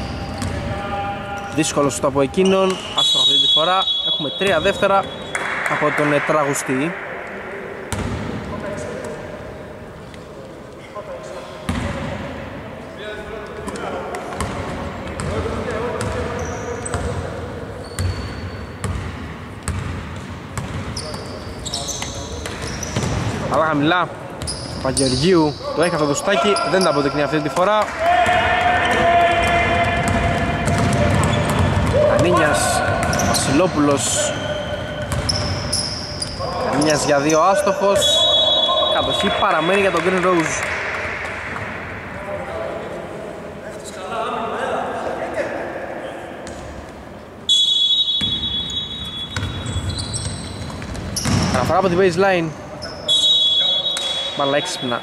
Δύσκολο σωστό από εκείνον. Άστοχο αυτή τη φορά. Έχουμε τρία δεύτερα από τον Τραγουστή. Αλλά χαμηλά. Παγεωργίου το έχει αυτό το στάκι, δεν τα αποδεικνύει αυτή τη φορά. Κανίνιας, Βασιλόπουλος. Κανίνιας για δύο, άστοχος. Κατοχή παραμένει για τον Green Rose. Αναφορά από την baseline. Μπάλα έξυπνα.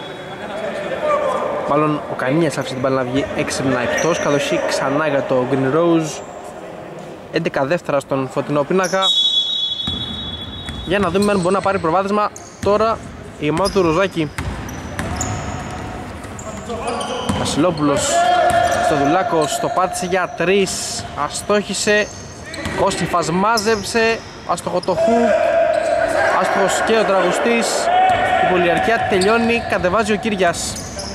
Μάλλον ο Κανίνιας άφησε την μπάλα να βγει έξυπνα εκτός. Κατοχή ξανά για το Green Rose. έντεκα δεύτερα στον φωτεινό πίνακα. Για να δούμε αν μπορεί να πάρει προβάδισμα τώρα η ομάδα του Ροζάκη. Βασιλόπουλος στο Δουλάκος, το πάτησε για τρεις. Αστόχησε. Κώστιφας μάζεψε. Άστοχο το χουκ. Άστοχος και ο Τραγουστής. Η πολυαρκία τελειώνει, κατεβάζει ο Κύριας.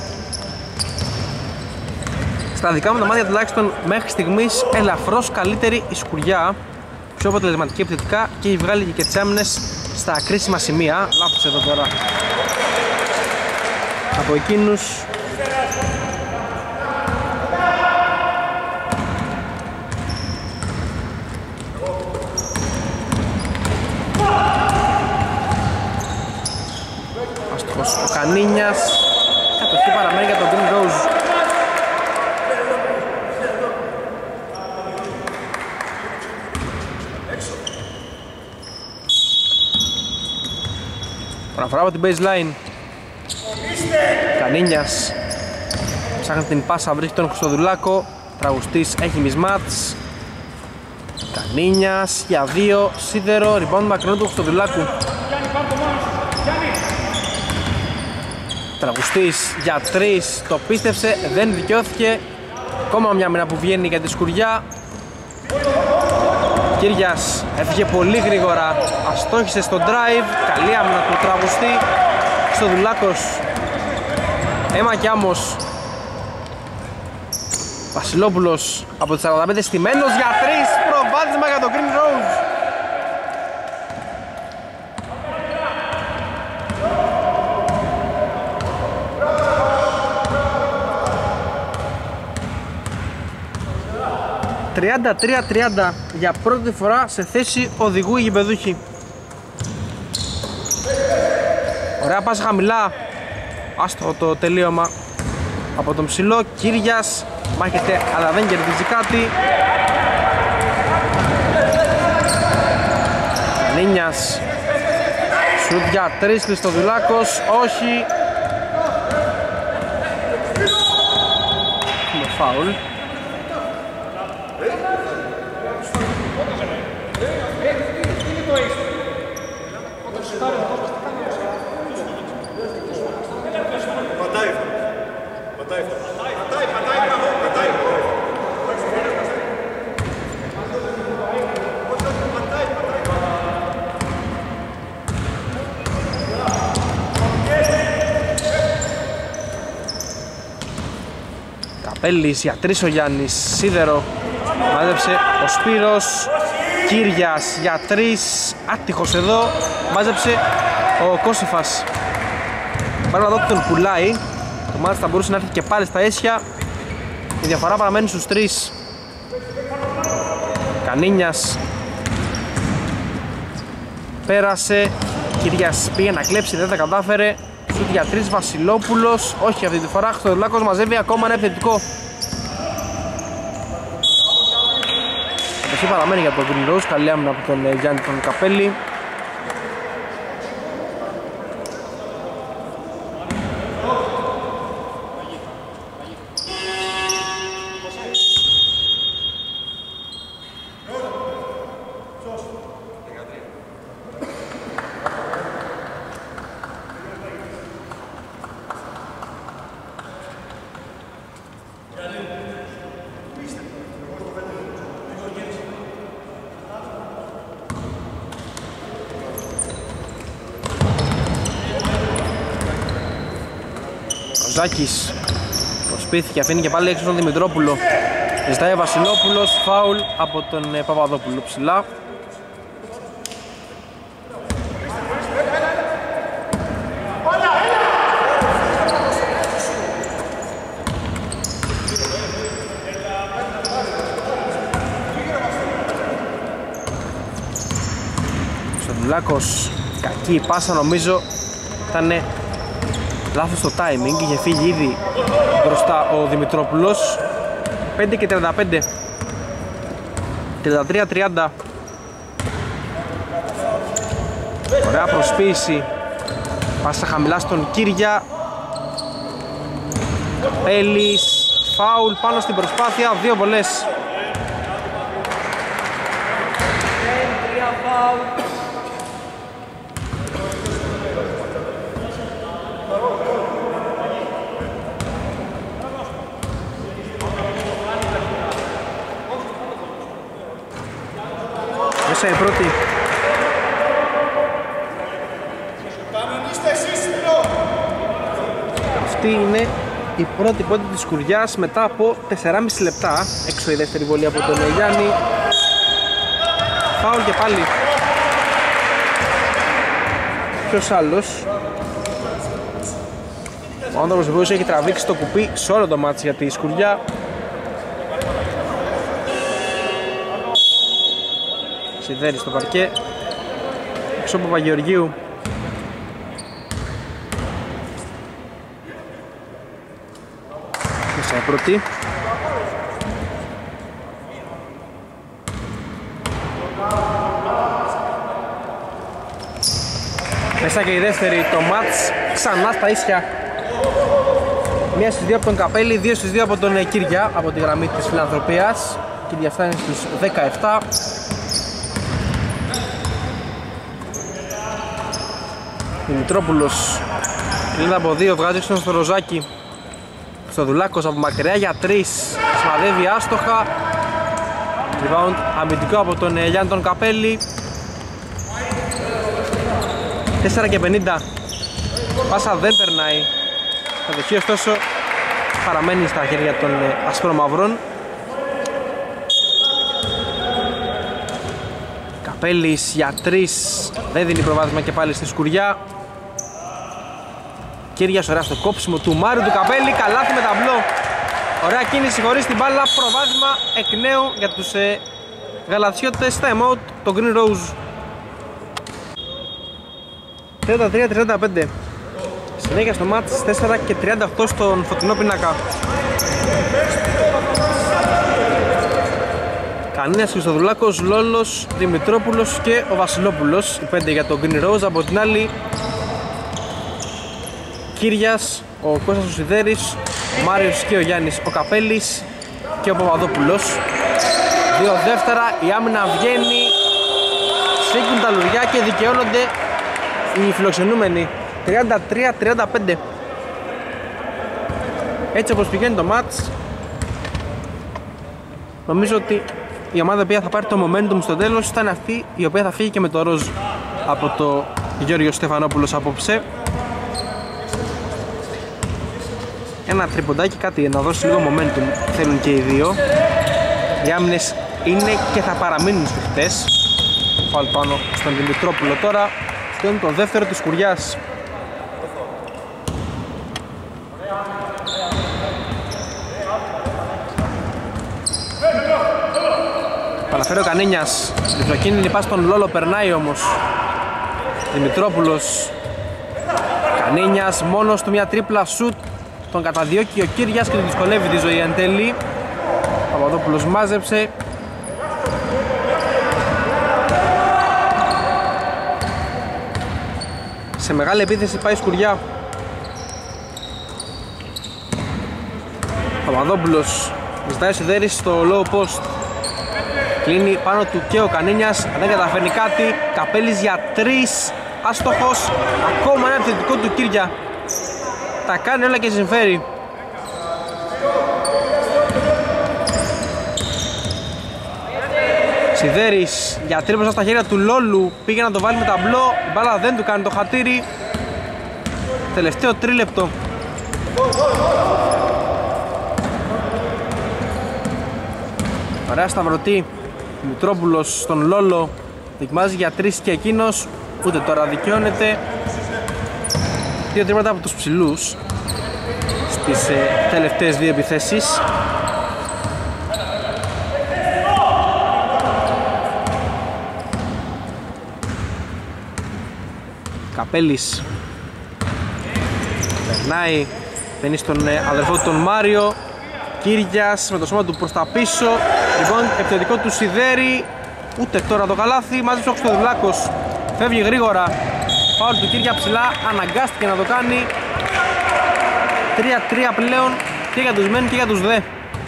Στα δικά μου τα μάτια τουλάχιστον μέχρι στιγμής ελαφρώς καλύτερη η Σκουριά. Πιο αποτελεσματική επιθετικά και έχει βγάλει και τις άμυνες στα κρίσιμα σημεία. Λάθος εδώ τώρα από εκείνους. Ο Κανίνιας, κατοχή παραμένει για τον Green Rose. Παραφορά από την baseline. Κανίνιας ψάχνει την πάσα, βρίσκει τον Χρυστοδουλάκο. Τραγουστής έχει mismatch. Κανίνιας για δύο, σίδερο, rebound μακρινό του Χρυστοδουλάκου. Τραγουστής για τρεις, το πίστεψε, δεν δικαιώθηκε. Ακόμα μια μήνα που βγαίνει για τη Σκουριά. Κύριας έφυγε πολύ γρήγορα, αστόχησε στο drive, καλή άμυνα του Τραγουστή. Στο Δουλάκος, αίμα και άμμος. Βασιλόπουλος από τις σαράντα πέντε στημένος για τρεις, προβάδισμα για το Green Rose. τριάντα τρία τριάντα για πρώτη φορά σε θέση οδηγού οι γηπεδούχοι. Ωραία πάσα χαμηλά, άστοχο το τελείωμα από τον ψηλό. Κύριας μάχεται αλλά δεν κερδίζει κάτι. Νίνιας, σουτ για τρεις, Χριστοδουλάκος, όχι. Με φάουλ. Καπέλης για τρεις ο Γιάννης, Σίδερο μάζεψε ο Σπύρος. Κύριας για τρεις, άτυχος εδώ, μάζεψε ο Κώσιφας. Πάρα να δω τον πουλάει, το μάτς θα μπορούσε να έρθει και πάλι στα αίσια. Η διαφορά παραμένει στους τρεις. Κανίνιας πέρασε, Κύριας πήγε να κλέψει, δεν τα κατάφερε. Σουτ για τρεις, Βασιλόπουλος, όχι αυτή τη φορά. Χριστοδουλάκος μαζεύει ακόμα ένα επιθετικό. Εσύ παραμένει για τον Green Rose, καλή άμυνα από τον Γιάννη τον Καπέλη. Ζάκης προσπίθηκε, αφήνει και πάλι έξω τον Δημητρόπουλο. Ζητάει ο Βασιλόπουλος, φάουλ από τον ε, Παπαδόπουλο ψηλά. Σοδουλάκος, κακή πάσα, νομίζω ήταν λάθος στο timing, είχε φύγει ήδη μπροστά ο Δημητρόπουλος. Πέντε και τριάντα πέντε, τριάντα τρία τριάντα. Ωραία προσποίηση, πάσα χαμηλά στον Κύρια. Καπέλης, φάουλ πάνω στην προσπάθεια, δύο βολές. Μέσα η πρώτη. Αυτή είναι η πρώτη πόντη της Σκουριάς μετά από τέσσερα και μισό λεπτά. Έξω η δεύτερη βολή από τον Γιάννη. Φάουλ και πάλι. Ποιος άλλος? Ο άνθρωπος ο οποίος έχει τραβήξει το κουπί σε όλο το μάτσι για τη Σκουριά. Σιδέρη στο παρκέ. Έξω από Παπαγεωργίου. Μέσα η πρώτη. Μέσα και η δεύτερη, το μάτς ξανά στα ίσια. Μία στις δύο από τον Καπέλη, δύο στις δύο από τον Κύρια, από τη γραμμή της φιλανθρωπίας. Κύρια φτάνει στους δεκαεπτά. Δημητρόπουλος κλείνει από δύο, βγάζει στον Στοροζάκη. Στοδουλάκος από μακριά για τρεις, σημαδεύει άστοχα. Rebound αμυντικό από τον Γιάννη τον Καπέλη. τέσσερα και πενήντα. Πάσα δεν περνάει. Το δοχείο ωστόσο παραμένει στα χέρια των ασπρομαυρών. Καπέλης για τρεις, δεν δίνει προβάδισμα και πάλι στη σκουριά. Κύριας ωραία στο κόψιμο του Μάριου του Καπέλη, καλάθι με ταμπλό. Ωραία κίνηση χωρίς την μπάλα, προβάδισμα εκ νέου για τους ε, γαλατσιώτες στα emote, το Green Rose. τριάντα τρία τριάντα πέντε. Συνέχεια στο μάτς, τέσσερα και τριάντα οκτώ στον φωτεινό πινάκα. Κανίνας, Χριστοδουλάκος, Λόλος, Δημητρόπουλος και ο Βασιλόπουλος. Οι πέντε για το Green Rose. Από την άλλη Κύριας, ο Κώστας ο Σιδέρης, ο Μάριος και ο Γιάννης ο Καπέλης και ο Παπαδόπουλος. Δύο δεύτερα, η άμυνα βγαίνει, σήκουν τα λουριά και δικαιώνονται οι φιλοξενούμενοι. τριάντα τρία τριάντα πέντε. Έτσι όπως πηγαίνει το μάτς, νομίζω ότι η ομάδα που θα πάρει το momentum στο τέλος ήταν αυτή η οποία θα φύγει και με το ροζ από το Γιώργος Στεφανόπουλος απόψε. Ένα τριποντάκι, κάτι να δώσει λίγο momentum θέλουν και οι δύο. Οι άμυνες είναι και θα παραμείνουν σφιχτές. Φάουλ πάνω στον Δημητρόπουλο τώρα. Αυτό είναι το δεύτερο της Κουριάς. Παραφέρει ο Κανίνιας. Διπλοκίνδυνη πάση στον Λόλο, περνάει όμως. Δημητρόπουλος. Κανίνιας μόνος του, μια τρίπλα σουτ. Τον καταδιώκει ο Κύριας και τον δυσκολεύει τη ζωή εν τέλει. Παπαδόπουλος μάζεψε. Σε μεγάλη επίθεση πάει η Σκουριά. Παπαδόπουλος ζητάει Σιδέρης στο low post. Κλείνει πάνω του και ο Κανίνιας, δεν καταφέρνει κάτι. Καπέλης για τρεις, άστοχος. Ακόμα ένα επιθετικό του Κύρια. Τα κάνει όλα και συμφέρει. Σιδέρης για τρίπλα στα χέρια του Λόλου. Πήγε να το βάλει με ταμπλό. Η μπάλα δεν του κάνει το χατήρι. Τελευταίο τρίλεπτο. Ωραία σταυρωτή. Μητρόπουλος στον Λόλο. Δοκιμάζει για τρεις και εκείνος. Ούτε τώρα δικαιώνεται. Δύο τρίματα από τους ψηλούς στις ε, τελευταίες δύο επιθέσεις. Καπέλης περνάει, παίρνει στον ε, αδερφό του τον Μάριο. Κύριας με το σώμα του προς τα πίσω. Λοιπόν, επιθετικό του Σιδέρη. Ούτε τώρα το καλάθι. Μάζεψε ο Χρυστοδουλάκος. Φεύγει γρήγορα. Φάουλ του Κύρια ψηλά. Αναγκάστηκε να το κάνει. τρία τρία πλέον και για τους μεν και για τους δε.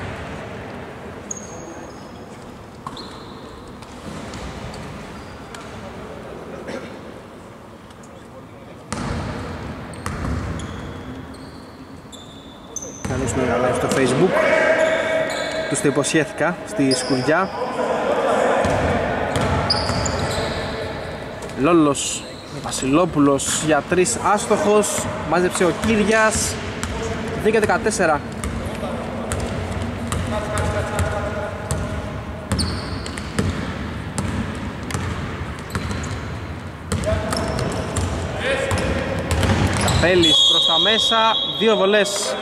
Στο Facebook τους το υποσχέθηκα στη Σκουριά. Λόλος, Βασιλόπουλος για τρεις, άστοχος. Μάζεψε ο Κύριας. δύο δεκατέσσερα. Καπέλης προς τα μέσα, δύο βολές.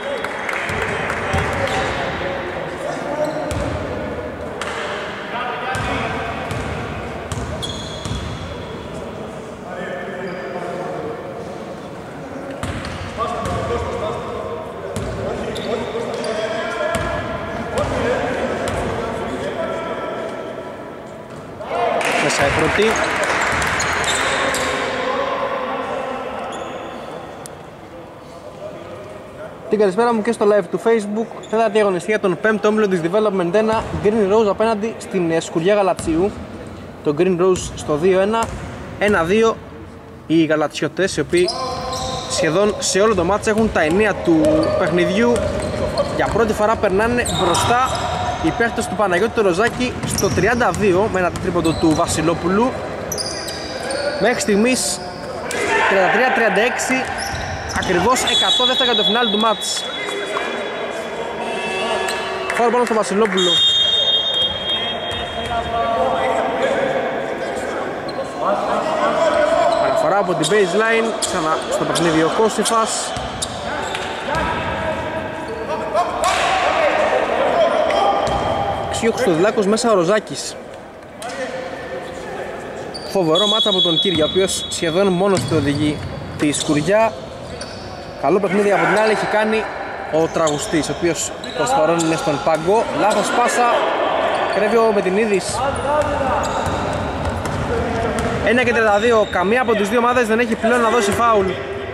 Μέσα η πρώτη. Την καλησπέρα μου και στο live του Facebook. Τέταρτη αγωνιστική για τον πέμπτο όμιλο της Development ένα. Green Rose απέναντι στην Σκουριά Γαλατσίου. Το Green Rose στο δύο ένα. ένα δύο οι γαλατσιώτες, οι οποίοι σχεδόν σε όλο το μάτς έχουν τα ενία του παιχνιδιού. Για πρώτη φορά περνάνε μπροστά οι παίχτες του Παναγιώτη του Ροζάκη στο τριάντα δύο με ένα τρίποντο του Βασιλόπουλου. Μέχρι στιγμής τριάντα τρία τριάντα έξι, ακριβώς εκατό δεύτερα για το φινάλι του μάτς. Φάουλ πάνω στο Βασιλόπουλο. Αναφορά από την baseline, ξανά στο παιχνίδι ο Κώσιφας. Εξήγει ο Χρυστοδουλάκος, μέσα ο Ροζάκης. Φοβερό μάτσα από τον Κύρια, ο οποίος σχεδόν μόνος του οδηγεί τη σκουριά. Καλό παιχνίδι από την άλλη έχει κάνει ο Τραγουστής, ο οποίος προς παρόν είναι στον πάγκο. Λάθος πάσα, κρέβει ο Μετινίδης. ένα και τριάντα δύο, καμία από τις δύο ομάδες δεν έχει πλέον να δώσει φάουλ.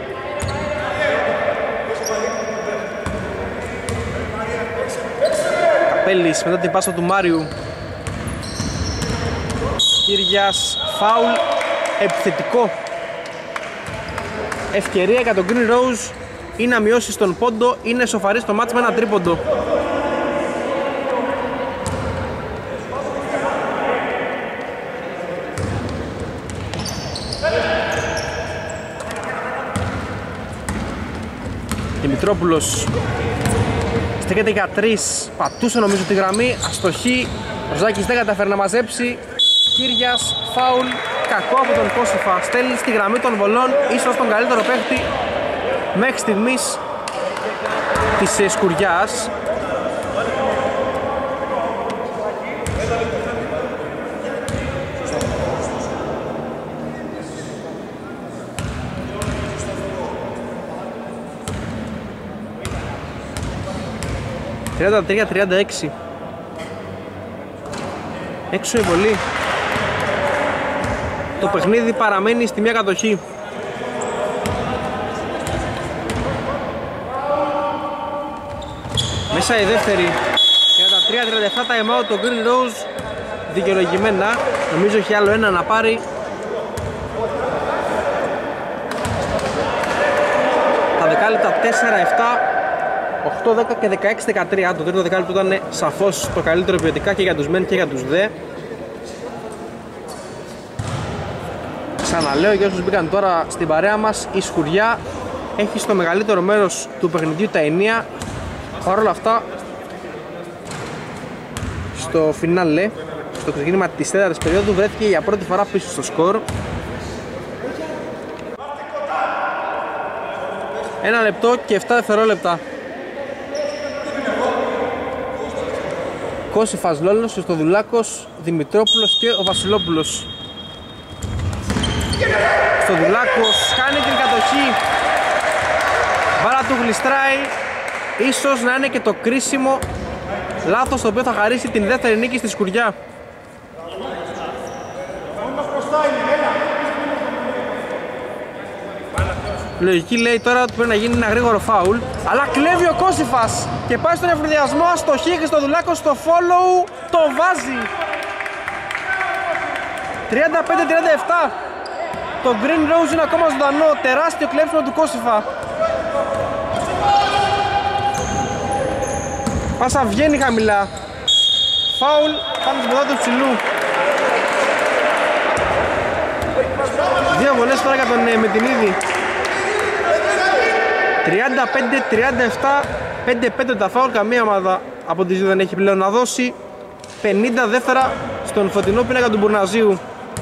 Καπέλης μετά την πάσα του Μάριου. Κύριας, φάουλ επιθετικό. Ευκαιρία για τον Green Rose ή να μειώσει στον πόντο ή να σοφαρίσει το μάτς με ένα τρίποντο. Δημητρόπουλος στέκεται για τρεις, πατούσε νομίζω τη γραμμή, αστοχή. Ο Ζάκης δεν καταφέρει να μαζέψει. Κύριας, φάουλ, κακό από τον Κώσιφα. Στέλνει στη γραμμή των βολών, ίσως τον καλύτερο παίχτη μέχρι στιγμής της σκουριάς. τριάντα τρία τριάντα έξι. Έξω η βολή. Το παιχνίδι παραμένει στη μία κατοχή. Μέσα η δεύτερη. τριάντα τρία τριάντα επτά, time out το Green Rose. Δικαιολογημένα. Νομίζω έχει άλλο ένα να πάρει. Τα δεκάλεπτα τέσσερα επτά, οκτώ δέκα και δεκαέξι δεκατρία. Το τρίτο δεκάλεπτο ήταν σαφώς το καλύτερο ποιοτικά και για τους μεν και για τους δε. Ξαναλέω για όσους μπήκαν τώρα στην παρέα μας, η σκουριά έχει στο μεγαλύτερο μέρος του παιχνιδιού τα ενία. Παρ' όλα αυτά, στο φινάλε, στο ξεκίνημα της τέταρτης περίοδου, βρέθηκε για πρώτη φορά πίσω στο σκορ. Ένα λεπτό και επτά δευτερόλεπτα. Κώσιφας, Λόλος, Χριστοδουλάκος, Δημητρόπουλος και ο Βασιλόπουλος. Χριστοδουλάκος κάνει την κατοχή. Μπάλα του γλιστράει. Ίσως να είναι και το κρίσιμο λάθος το οποίο θα χαρίσει την δεύτερη νίκη στη σκουριά. Λογική λέει τώρα ότι πρέπει να γίνει ένα γρήγορο φάουλ, αλλά κλέβει ο Κώσιφας και πάει στον ευνηδιασμό. Αστοχή, Χριστοδουλάκος στο follow, το βάζει. τριάντα πέντε τριάντα επτά. Το Green Rose είναι ακόμα ζωντανό, τεράστιο κλέψιμο του Κώσιφα. Πάσα βγαίνει χαμηλά. Φάουλ πάνω στην ποδά του ψηλού. Δύο βολές τώρα για τον ε, Μετινίδη. τριάντα πέντε τριάντα επτά, πέντε πέντε τα φάουλ, καμία ομάδα από τις δύο δεν έχει πλέον να δώσει. πενήντα δεύτερα στον φωτεινό πίνακα του Μπουρναζίου.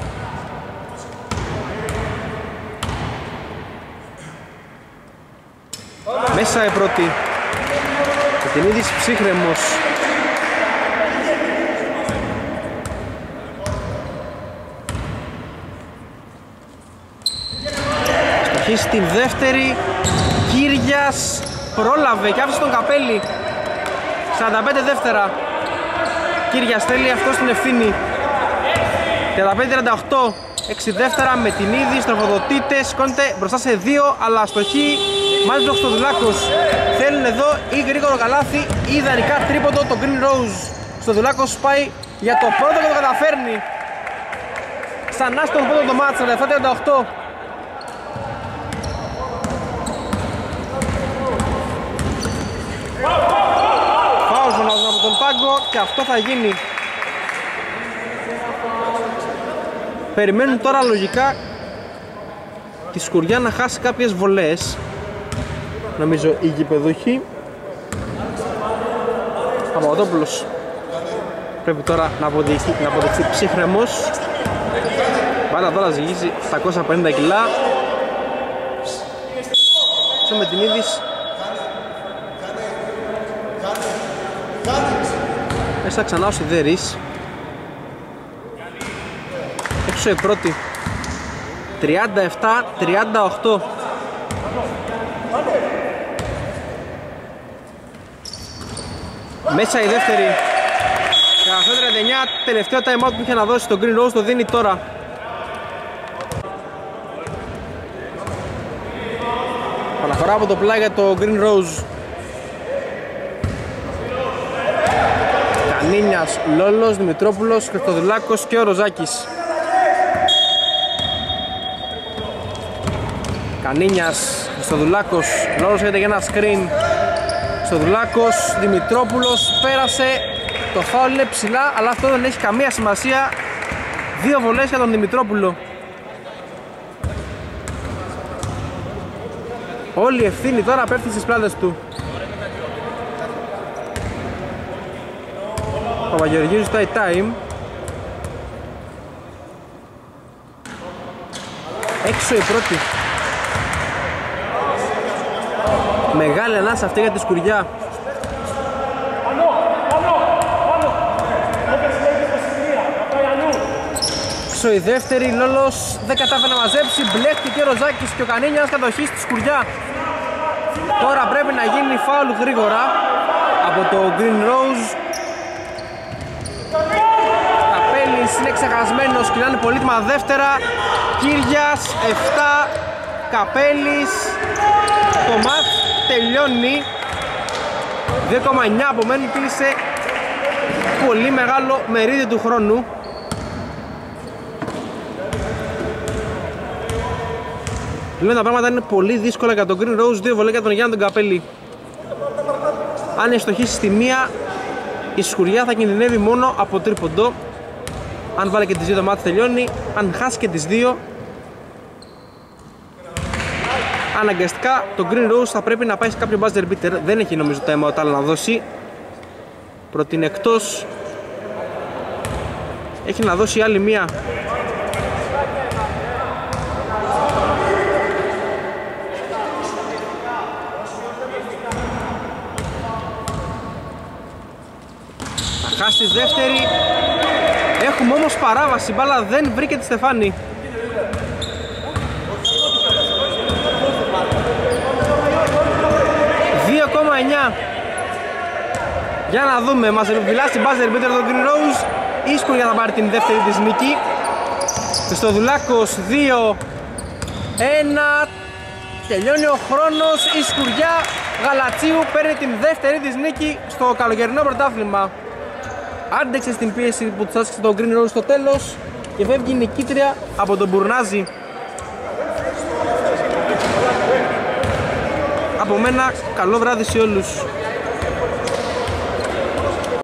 Μέσα η πρώτη. Μετινίδης ψύχρεμος. Στοχή στην δεύτερη. Κύριας πρόλαβε και άφησε τον Καπέλη. σαράντα πέντε δεύτερα. Κύριας θέλει αυτό στην ευθύνη. τριάντα πέντε τριάντα οκτώ, έξι δεύτερα. Μετινίδης, τροφοδοτήτες, σηκώνεται μπροστά σε δύο, αλλά αστοχή. Μάλιστα ο Χριστοδουλάκος. Θέλουν εδώ ή γρήγορο καλάθι ή ιδανικά τρίποντο το Green Rose. Ο Χριστοδουλάκος πάει για το πρώτο και το καταφέρνει. Ξανά στον πρώτο το μάτς, τριάντα επτά τριάντα οκτώ. Φάουλ φωνάζουν από τον πάγκο και αυτό θα γίνει. Περιμένουν τώρα λογικά τη Σκουριά να χάσει κάποιες βολές, νομίζω οι γηπεδούχοι. Παπαδόπουλος πρέπει τώρα να αποδειχθεί, να αποδειχθεί ψύχρεμος. Μπάλα τώρα ζυγίζει επτακόσια πενήντα κιλά. Με την είδηση μέσα ξανά ο Σιδέρης. Έξω η πρώτη. Τριάντα επτά τριάντα οκτώ. Μέσα η δεύτερη. Καθώς τριάντα εννιά. Τελευταίο time out που είχε να δώσει τον Green Rose το δίνει τώρα. Αναφορά από το πλάι για το Green Rose. Κανίνιας, Λόλος, Δημητρόπουλος, Χριστοδουλάκος και ο Ροζάκης. Κανίνιας, Χριστοδουλάκος, Λόλος έρχεται για ένα screen. Χριστοδουλάκος, Δημητρόπουλος, πέρασε. Το φάουλ είναι ψηλά, αλλά αυτό δεν έχει καμία σημασία. Δύο βολές για τον Δημητρόπουλο. Όλη η ευθύνη τώρα πέφτει στις πλάτες του. Ο Παπαγεωργίου ζητάει time. Έξω η πρώτη. Μεγάλη ανάσα αυτή για τη Σκουριά. Έξω η δεύτερη. Λόλος δεν κατάφερε να μαζέψει. Μπλέχτηκε ο Ροζάκης και ο Κανίνιας κατοχή στη Σκουριά. Τώρα πρέπει να γίνει φάουλ γρήγορα από το Green Rose. Καπέλης είναι ξεχασμένος, κυλάνε πολύτιμα δεύτερα. Κύριας επτά, Καπέλης. Το μάτς τελειώνει. δύο κόμμα εννιά απομένουν, κλείσε πολύ μεγάλο μερίδιο του χρόνου. Πλέον τα πράγματα είναι πολύ δύσκολα για τον Green Rose. Δύο βολές για τον Γιάννη τον Καπέλη. Αν εστοχίσει στη μία, η Σκουριά θα κινδυνεύει μόνο από τρίποντο. Αν βάλει και τις δύο, το μάτι τελειώνει. Αν χάσει και τις δύο, αναγκαστικά το Green Rose θα πρέπει να πάει σε κάποιο buzzer beater. Δεν έχει νομίζω time out άλλο να δώσει. Προτείνει εκτός. Έχει να δώσει άλλη μία. Θα χάσει τη δεύτερη. Έχουμε όμως παράβαση. Η μπάλα δεν βρήκε τη Στεφάνη. δύο κόμμα εννιά. Για να δούμε, μας επιφυλάσσει buzzer beater το Green Rose. Η Σκουριά θα πάρει την δεύτερη της νίκη. Χριστοδουλάκος δύο ένα. Τελειώνει ο χρόνος. Η Σκουριά Γαλατσίου παίρνει την δεύτερη της νίκη στο καλοκαιρινό πρωτάθλημα. Άντεξε στην πίεση που τους άσκησε το Green Rose στο τέλος και φεύγει νικήτρια από τον Μπουρνάζι. Από μένα, καλό βράδυ σε όλους.